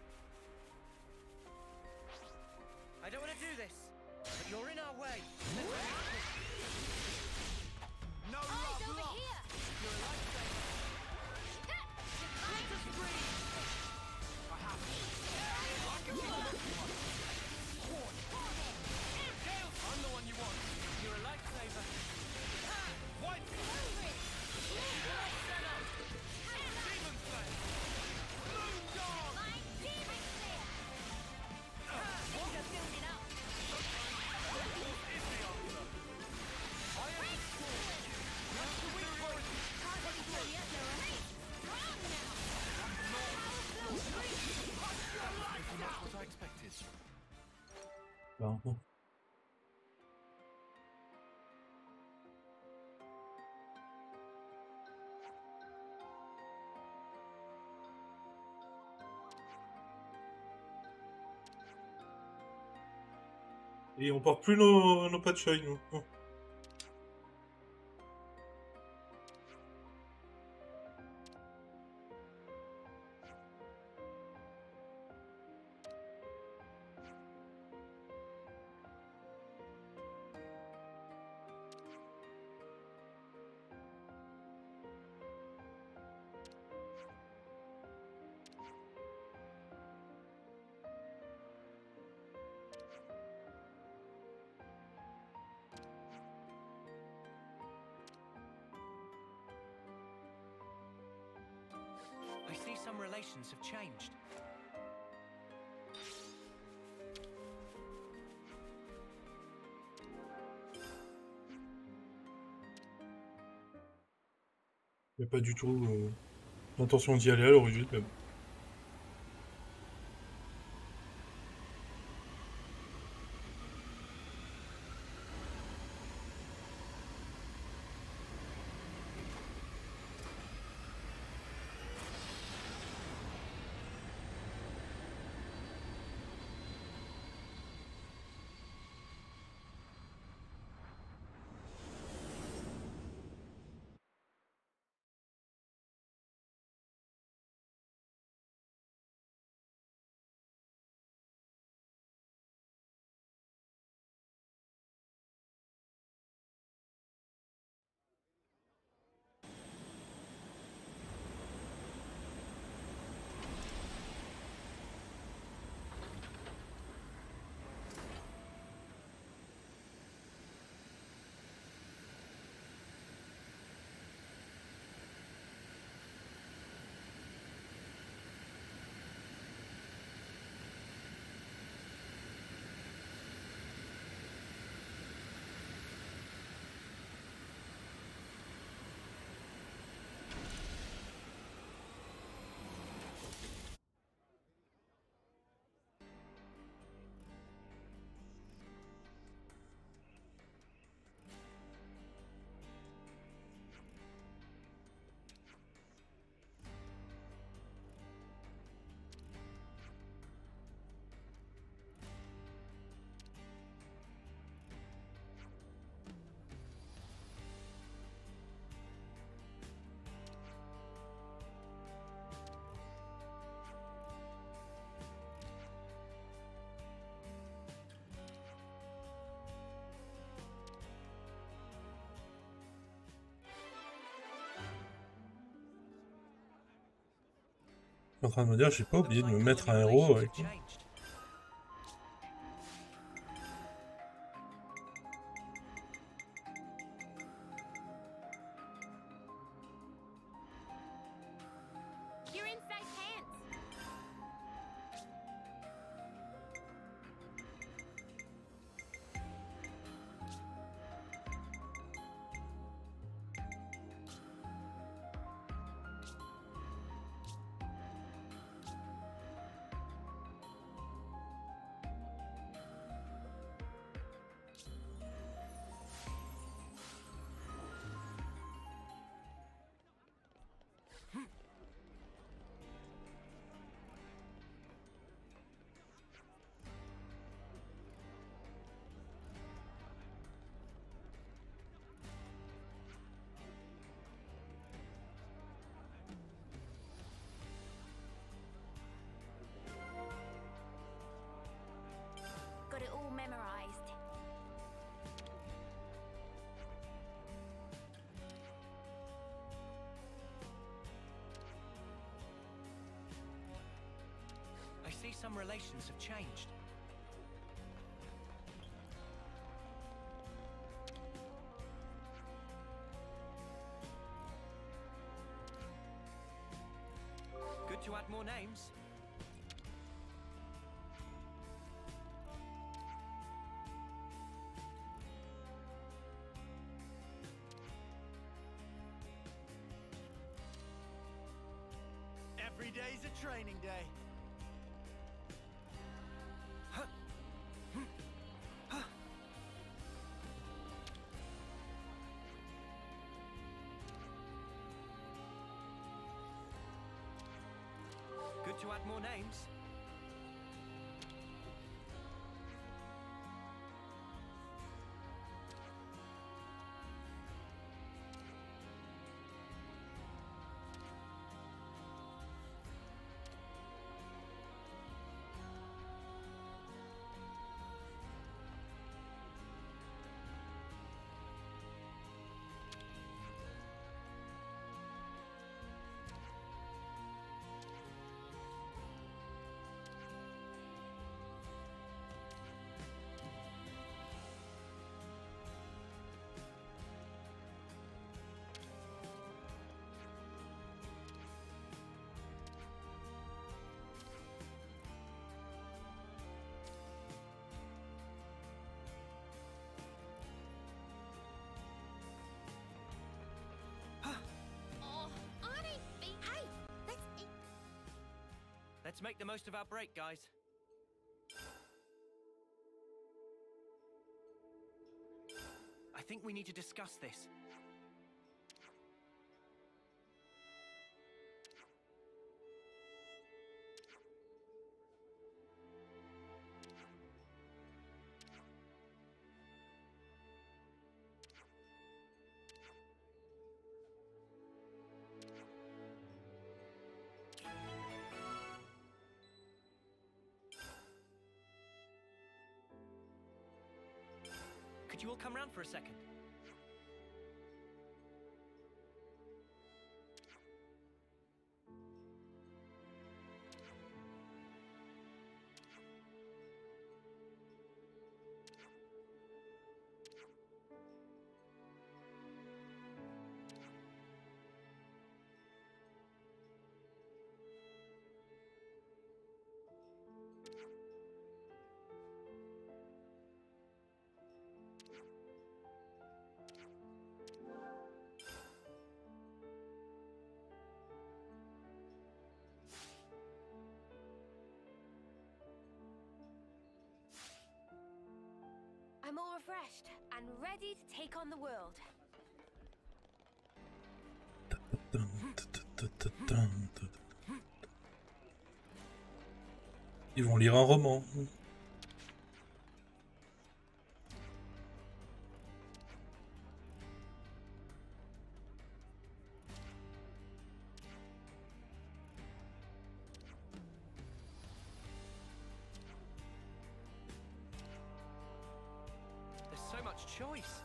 I don't want to do this, but you're in our way. No Eyes love over lost! here! You're a lifesaver. Let us breathe! I have it. I'm the one you want. You're a lifesaver. White! Demon Slayer! Moon Dog! My demon slayer! Just building up. Is the answer? I am the Swarm! That's the weak point! Can't let you go yet, Noah. Strong now! Pretty much what I expected. Pardon. Et on porte plus nos patcheuils, nous. Oh. I see some relations have changed. Il n'y a pas du tout l'intention d'y aller à l'origine, mais bon. Je suis en train de me dire, j'ai pas oublié de me mettre un héros avec moi. You're in safe hands. see some relations have changed. Good to add more names. Every day's a training day. Good to add more names. Oh, Arnie, hey, let's eat. Let's make the most of our break, guys. I think we need to discuss this. Could you all come round for a second? I'm all refreshed and ready to take on the world. Ils vont lire un roman. There's so much choice.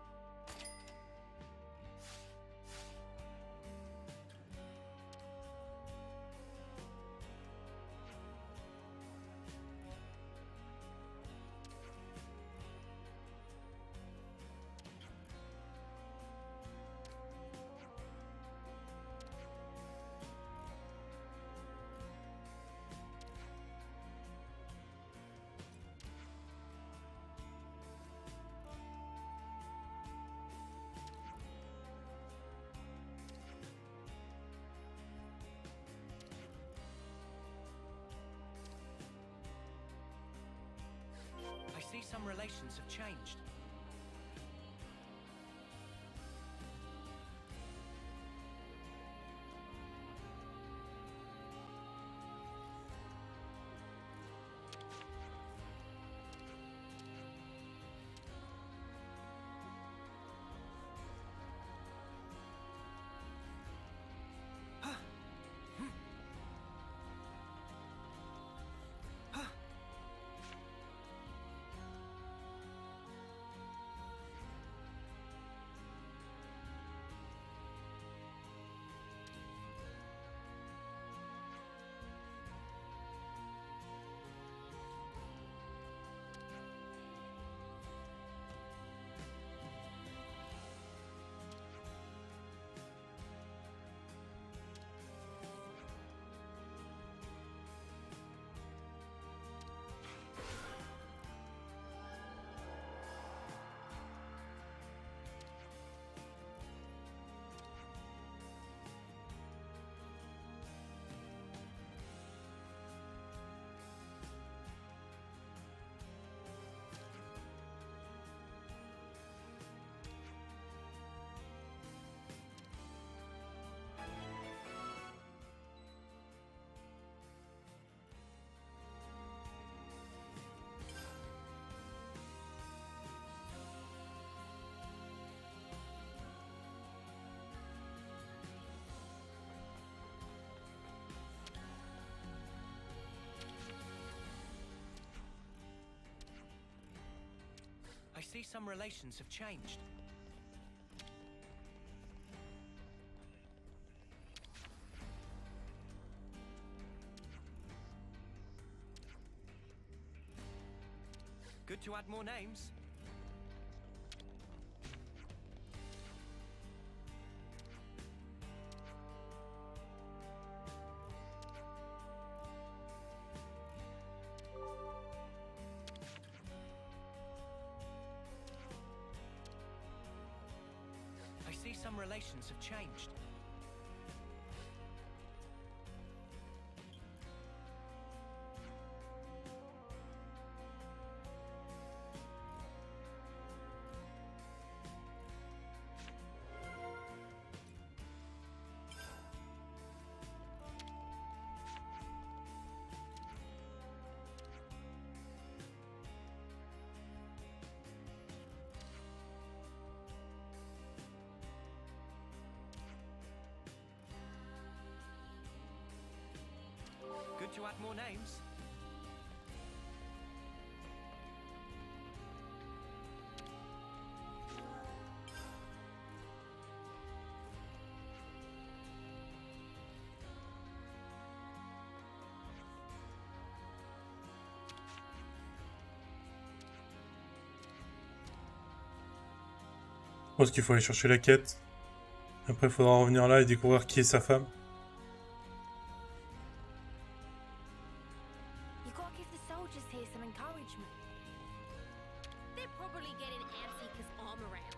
I see some relations have changed. see some relations have changed. Good to add more names. I see some relations have changed. Good to add more names. Je pense qu'il faut aller chercher la quête. Après, il faudra revenir là et découvrir qui est sa femme. You gotta give the soldiers here some encouragement. They're probably getting antsy because I'm around.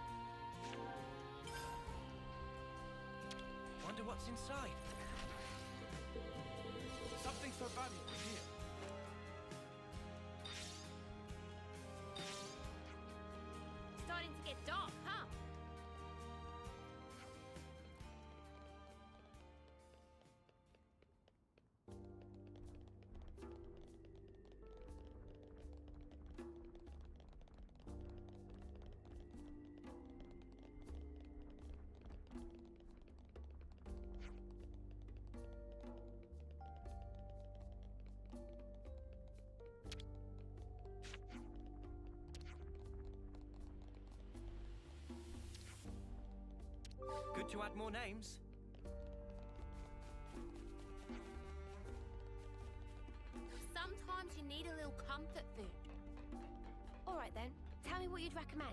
Wonder what's inside. Something so valuable here. Starting to get dark, huh? Good to add more names. Sometimes you need a little comfort food. Alright then, tell me what you'd recommend.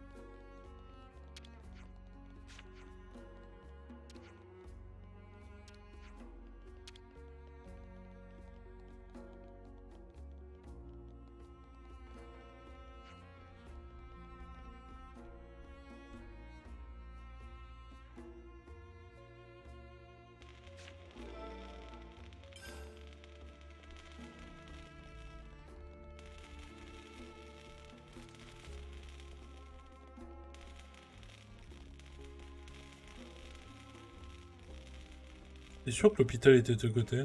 T'es sûr que l'hôpital était de côté?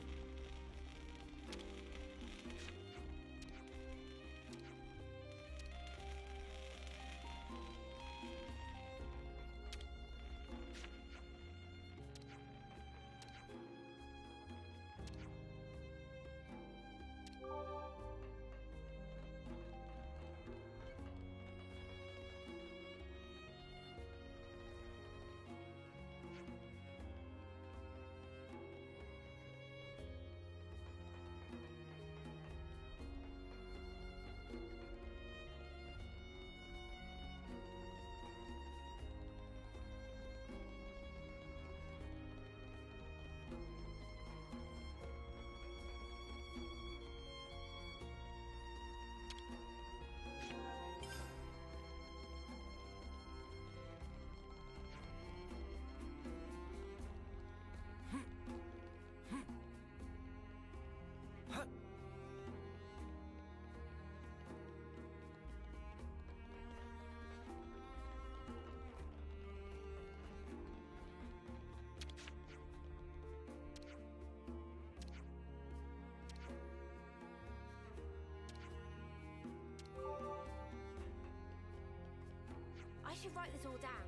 I should write this all down.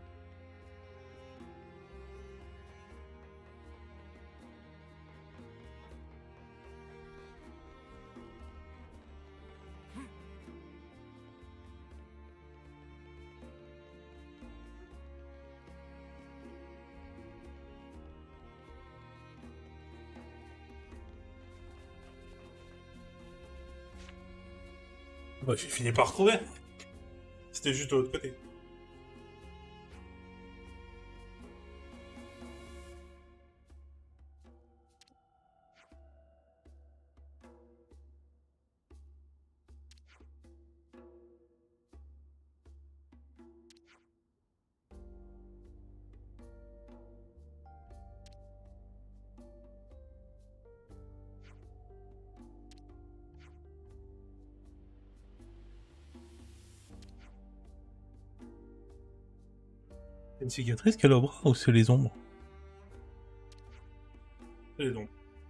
Bah, j'ai fini par retrouver. C'était juste de l'autre côté. Une cicatrice qu'elle a au bras ou c'est les ombres? C'est les ombres.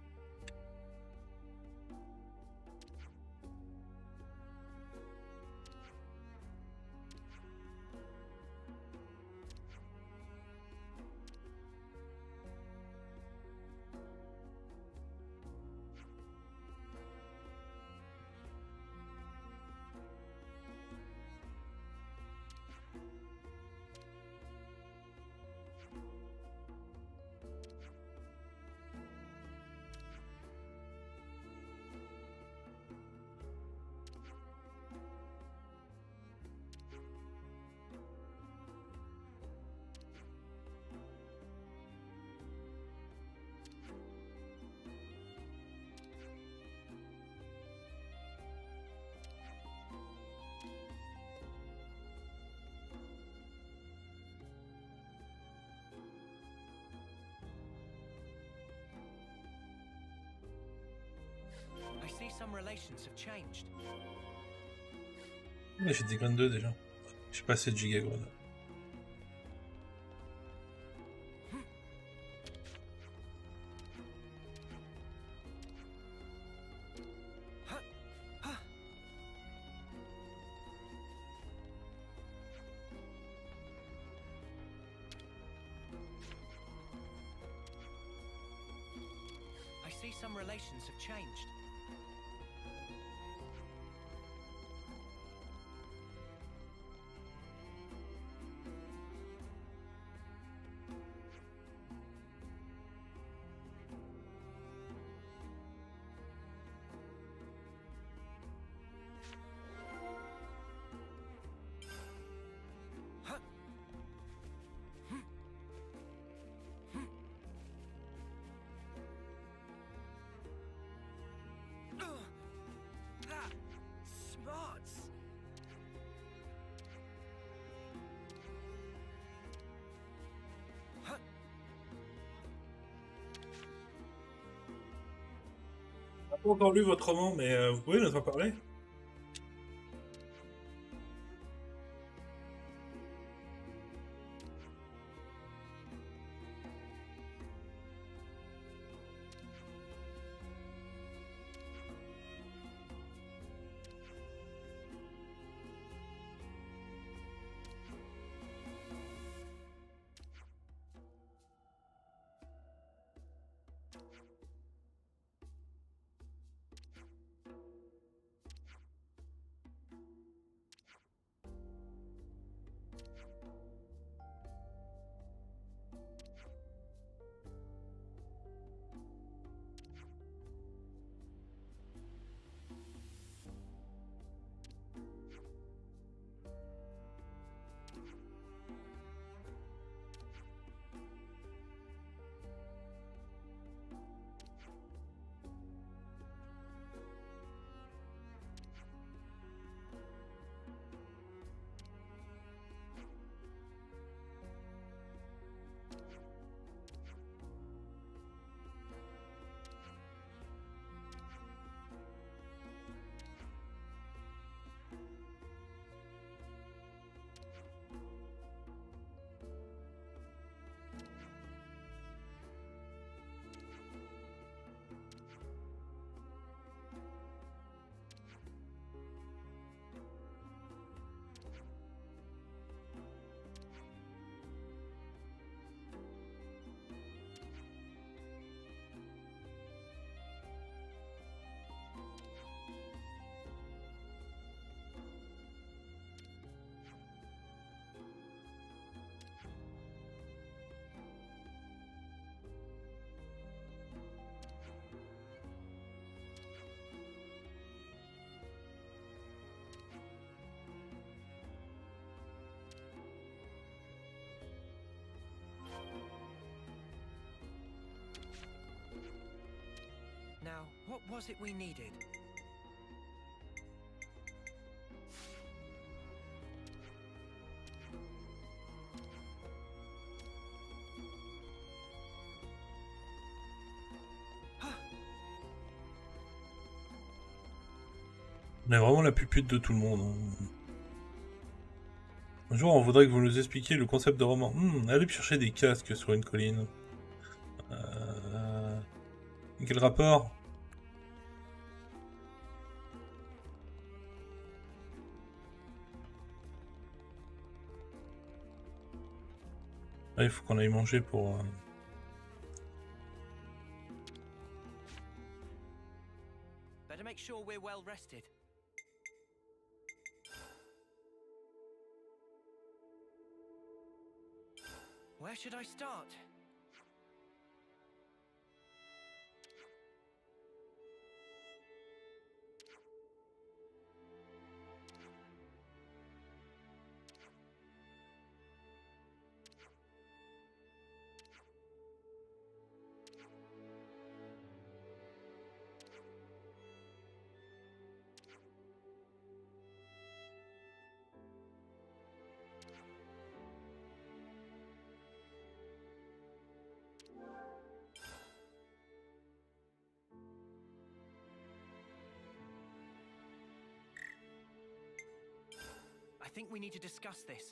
I see some relations have changed. Ouais, j'ai des graines 2 déjà. J'ai pas assez de giga grenades. I see some relations have changed. Smarts. J'ai pas encore lu votre roman, mais vous pouvez nous en parler? What was it we needed? On est vraiment la pupute de tout le monde. Hein. Un jour, on voudrait que vous nous expliquiez le concept de roman. Allez chercher des casques sur une colline. Quel rapport? Ah, il faut qu'on aille manger pour... Better make sure we're well rested. Where should I start? I think we need to discuss this.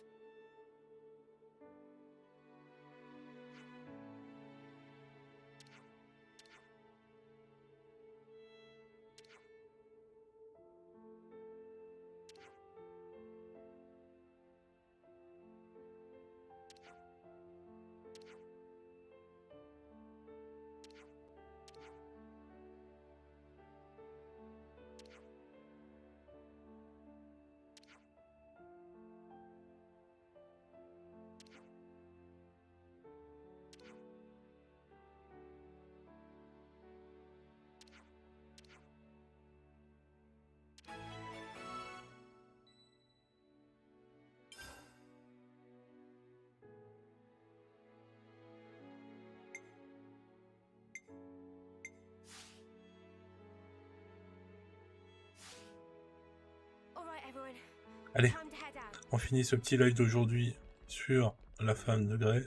Allez, on finit ce petit live d'aujourd'hui sur la femme de Grey.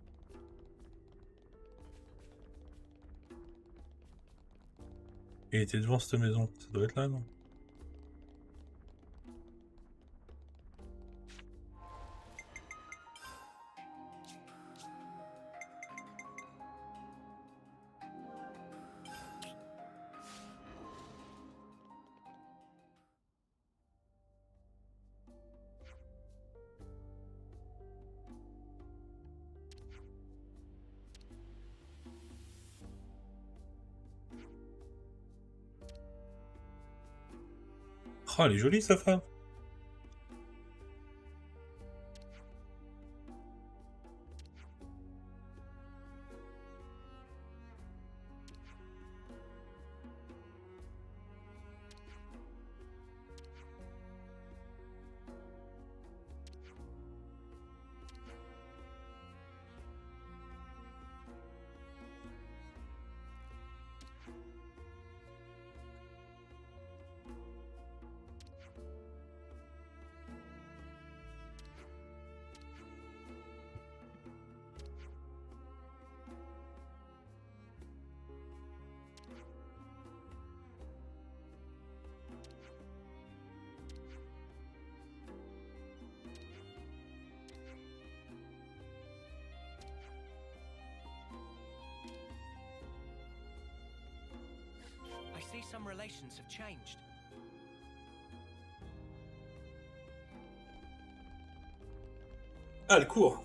Il était devant cette maison, ça doit être là, non? Oh, elle est jolie, sa femme. I see some relations have changed. Ah, elle court.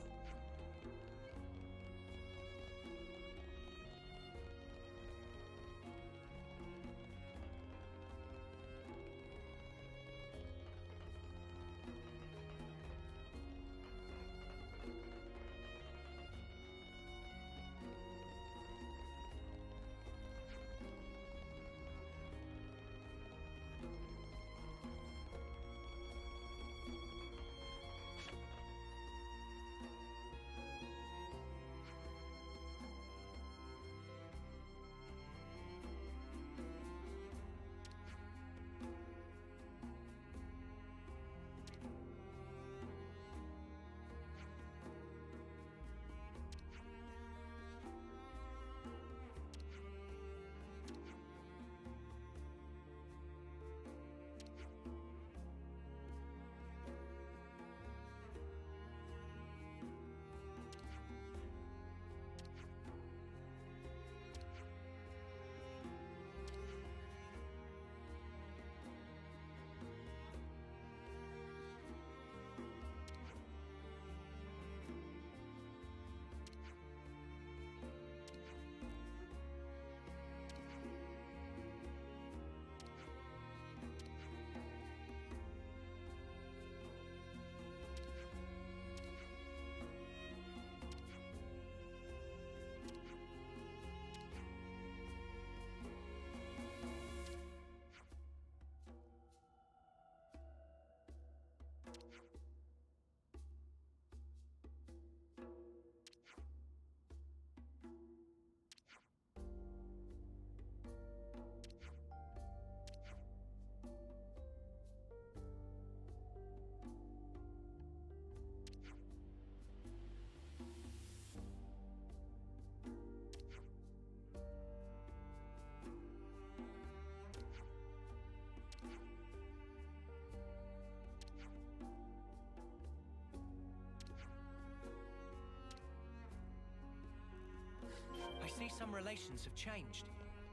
see some relations have changed.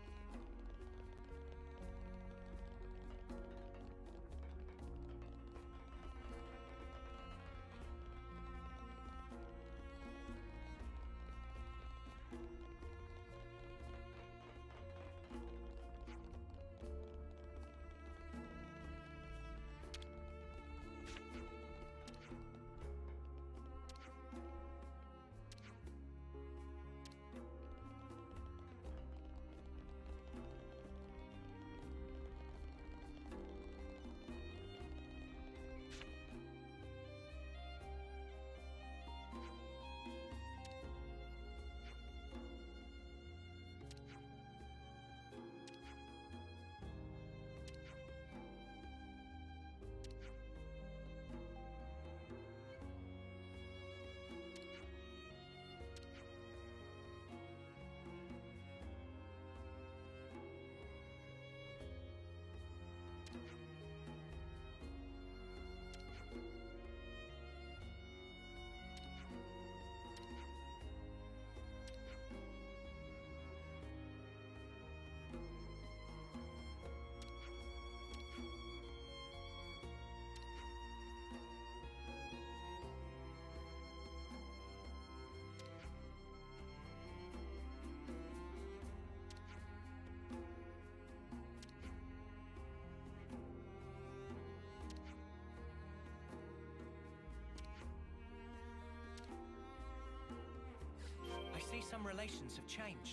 I see some relations have changed.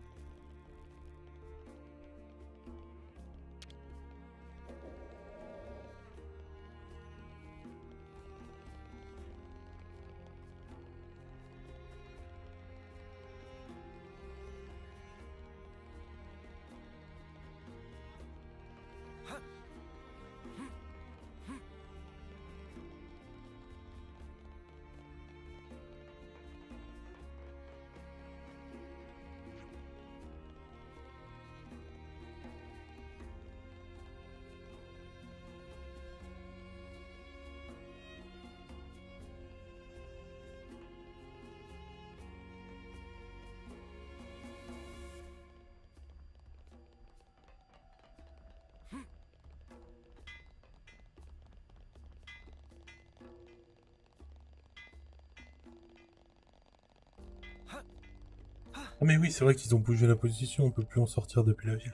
Ah mais oui, c'est vrai qu'ils ont bougé la position, on peut plus en sortir depuis la ville.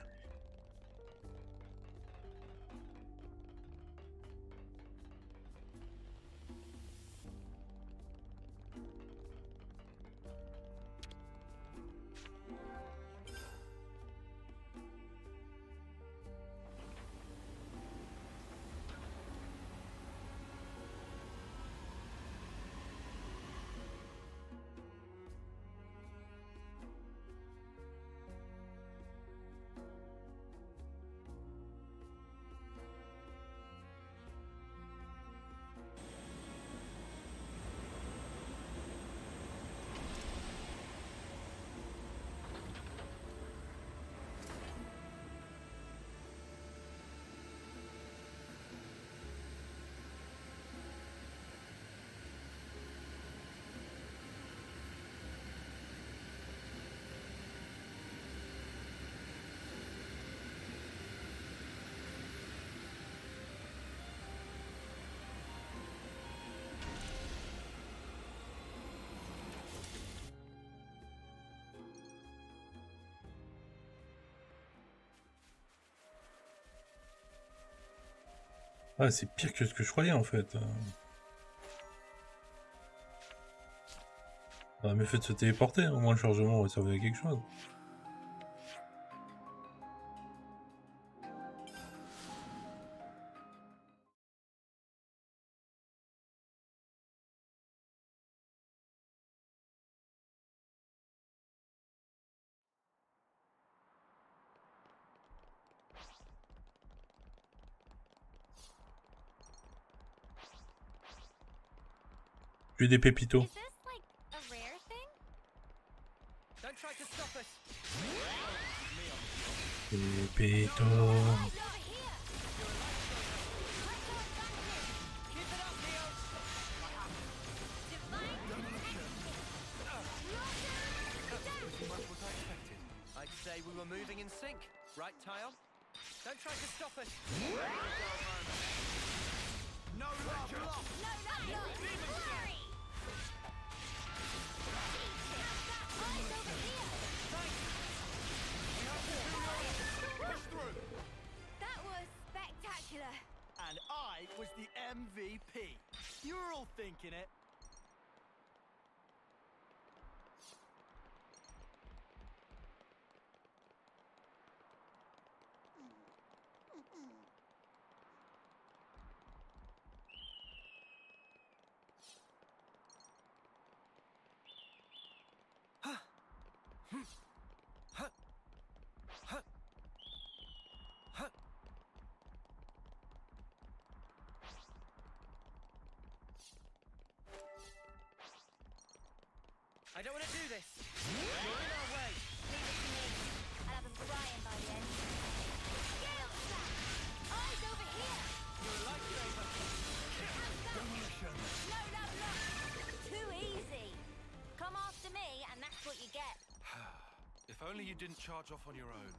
Ah, c'est pire que ce que je croyais en fait. Ah, mais faites se téléporter, au moins le chargement aurait servi à quelque chose. J'ai des pépitos. Is this like a rare thing? Don't try to stop us. Pépitos. Must will take sink, right, Tyon? Don't try to stop us. No love lost! No, no, no! Glory! Eyes over here! Push through! That was spectacular. And I was the MVP. You were all thinking it. I don't want to do this. You're in our way. Leave it to me. I'll have him crying by the end. Gale Sack! Eyes over here! You're a lifesaver. Demolition! No, no, no! Too easy. Come after me, and that's what you get. If only you didn't charge off on your own.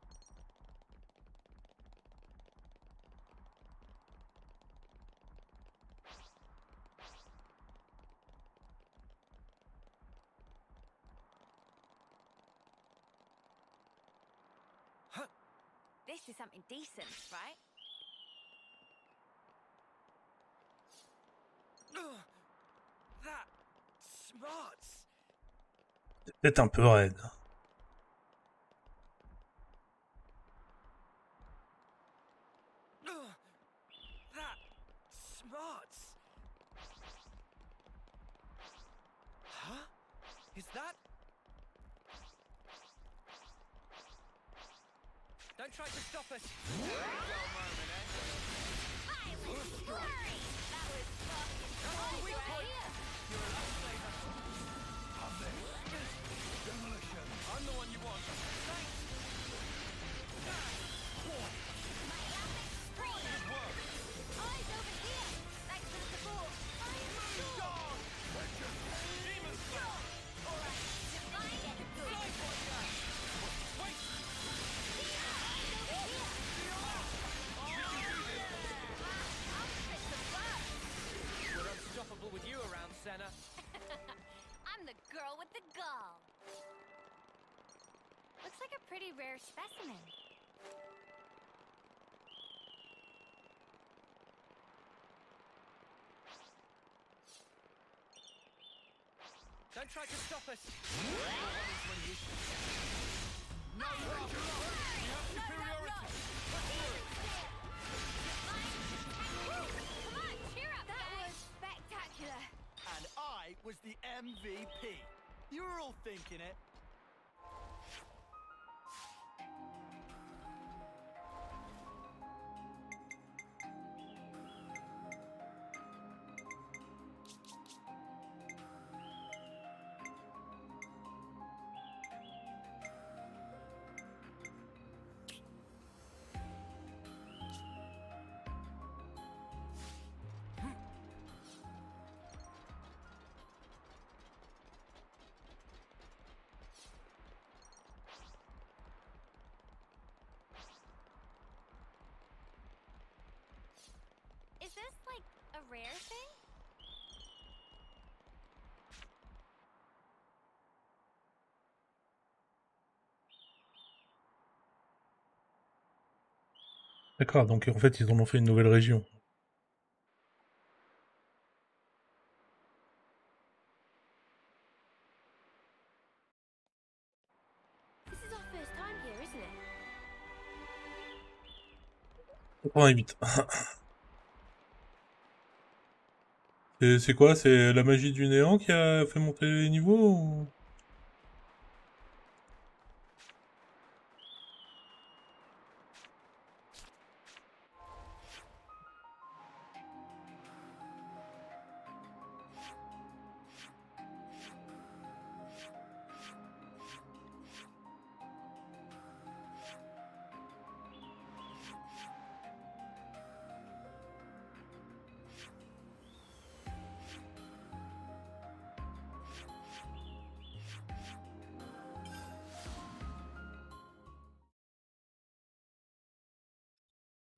This is something decent, right? That smarts. Peut-être un peu raide. That smarts. Huh? Is that? Don't try to stop us. Island Flurry! That was fucking That's the weak right point. here. You're a lifesaver. Demolition! I'm the one you want. Thanks. My epic scream! Eyes over here! Thanks for the support. I am sure! Demon Slayer! Alright, divine and good. Eyes over here! Outfits of love! We're unstoppable with you around, Senna. I'm the girl with the gall. Looks like a pretty rare specimen. Don't try to stop us. No love lost! You have superiority! Come on, cheer up, that was spectacular. And I was the MVP. You were all thinking it. Is this like a rare thing? D'accord, donc en fait ils en ont fait une nouvelle région. This is our first time here, isn't it? 88. C'est quoi? C'est la magie du néant qui a fait monter les niveaux ou...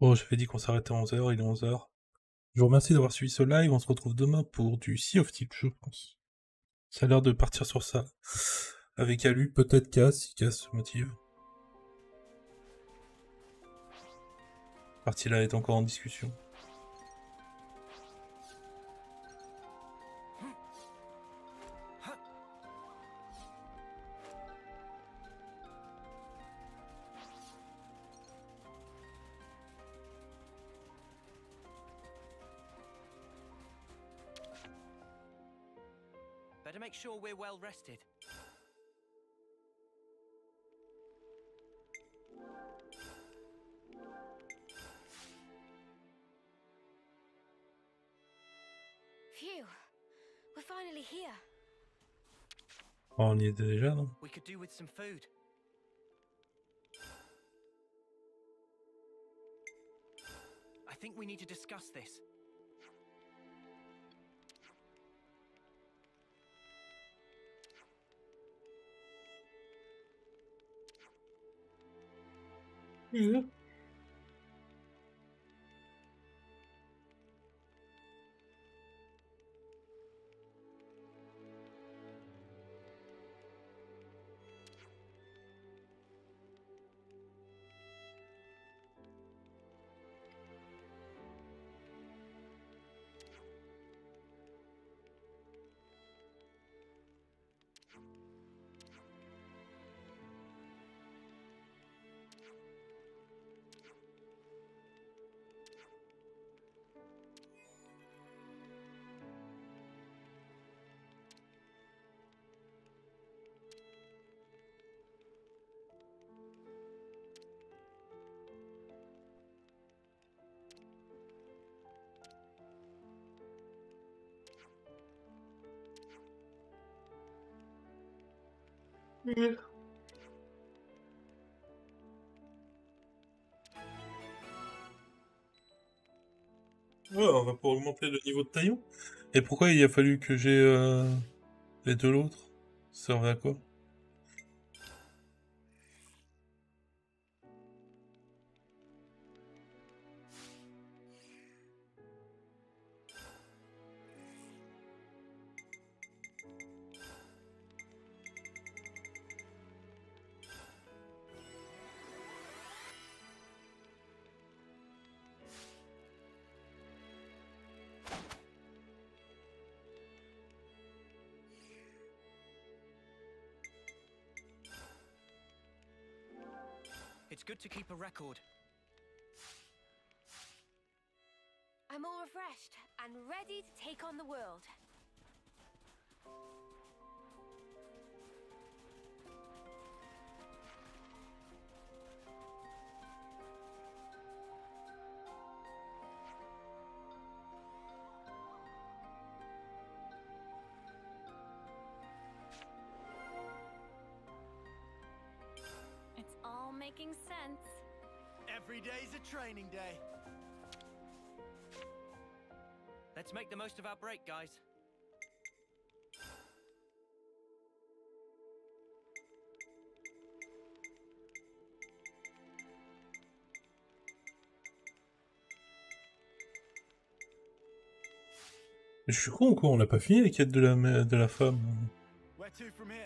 Oh, j'avais dit qu'on s'arrêtait à 11h, il est 11h. Je vous remercie d'avoir suivi ce live, on se retrouve demain pour du Sea of Thieves, je pense. Ça a l'air de partir sur ça. Avec Alu, peut-être Cass, si Cass se motive. La partie là est encore en discussion. Better make sure we're well rested. Phew, we're finally here. Oh, on y était déjà, non? We could do with some food. I think we need to discuss this. Ouais, on va pouvoir augmenter le niveau de taillon. Et pourquoi il a fallu que j'ai les deux l'autre? Ça servait à quoi? It's good to keep a record. I'm all refreshed and ready to take on the world. It's all making sense. Every day's a training day. Let's make the most of our break, guys. Je suis con ou quoi? On l'a pas fini les quêtes de la femme. Where to from here?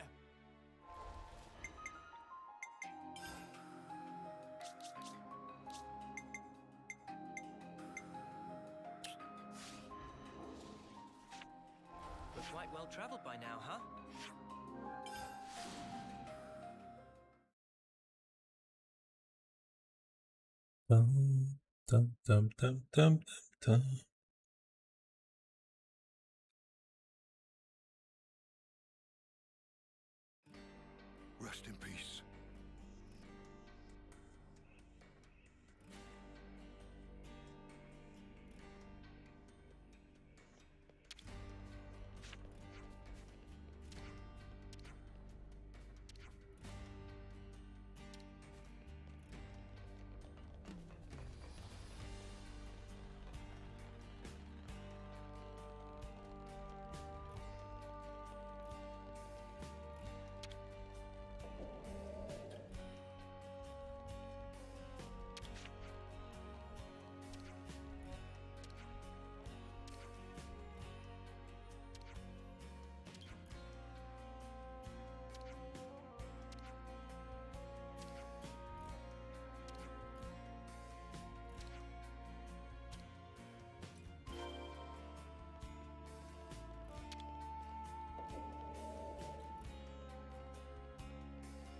We're quite well traveled by now, huh? Tam, tam, tam, tam, tam, tam. Rest in peace.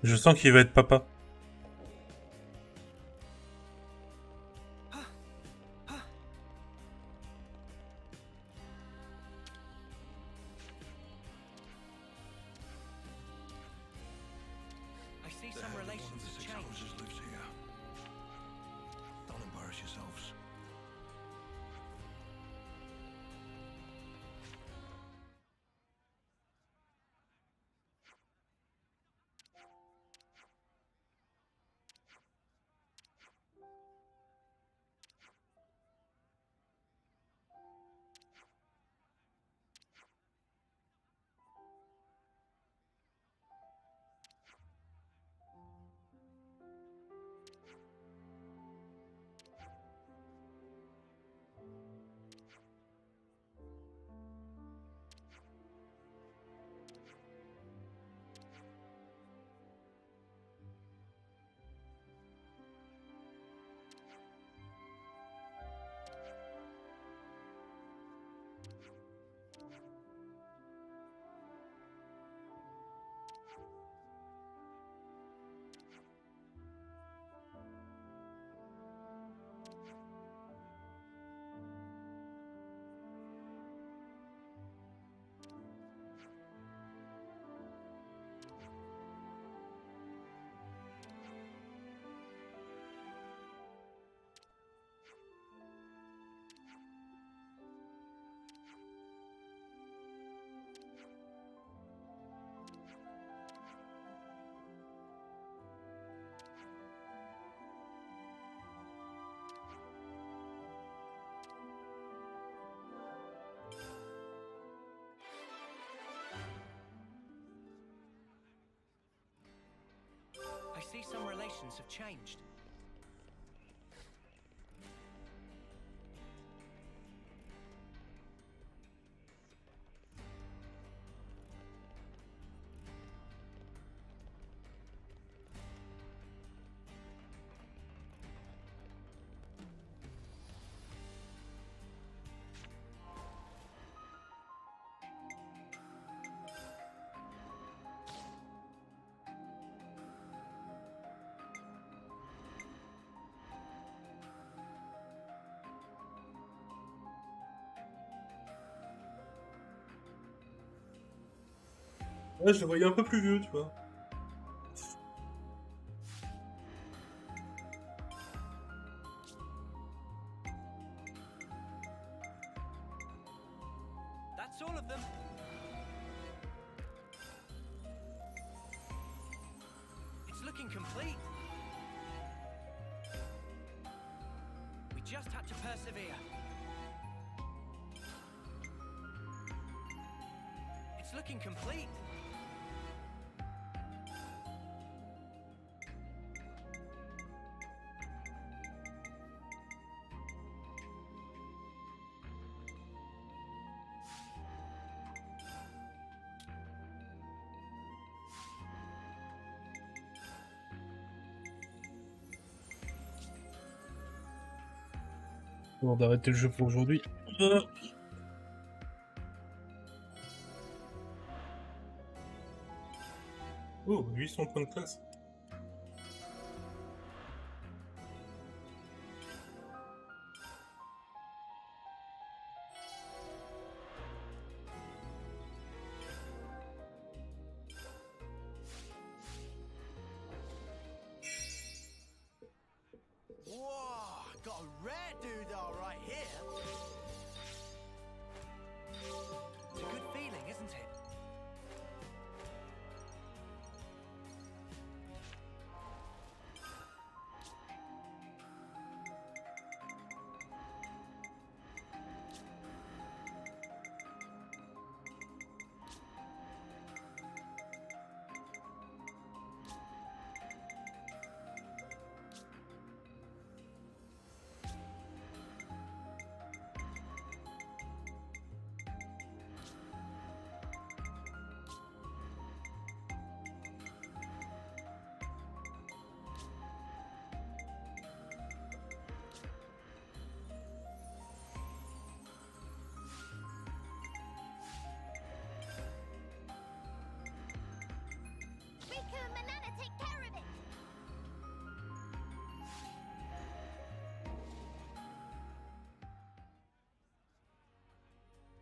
Je sens qu'il va être papa. I see some relations have changed. lives here. Don't embarrass yourselves. I see some relations have changed. Ouais, je le voyais un peu plus vieux, tu vois. That's all of them. It's looking complete. We just had to persevere. It's looking complete. Bon, d'arrêter le jeu pour aujourd'hui. Oh, 800 points de classe. Whoa, got a rare doodah right here. It's a good feeling, isn't it?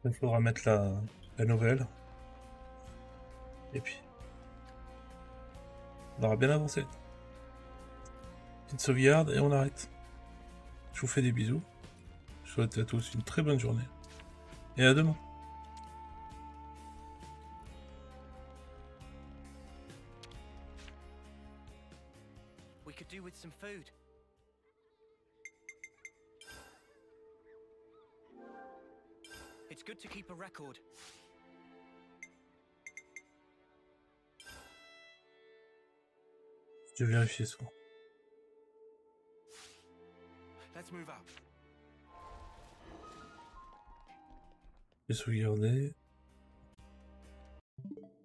Il faudra mettre la nouvelle. Et puis, on aura bien avancé. Petite sauvegarde et on arrête. Je vous fais des bisous. Je vous souhaite à tous une très bonne journée. Et à demain. We could do with some food. It's good to keep a record. Je vais vérifier ça. Let's move out. J'ai sauvegardé.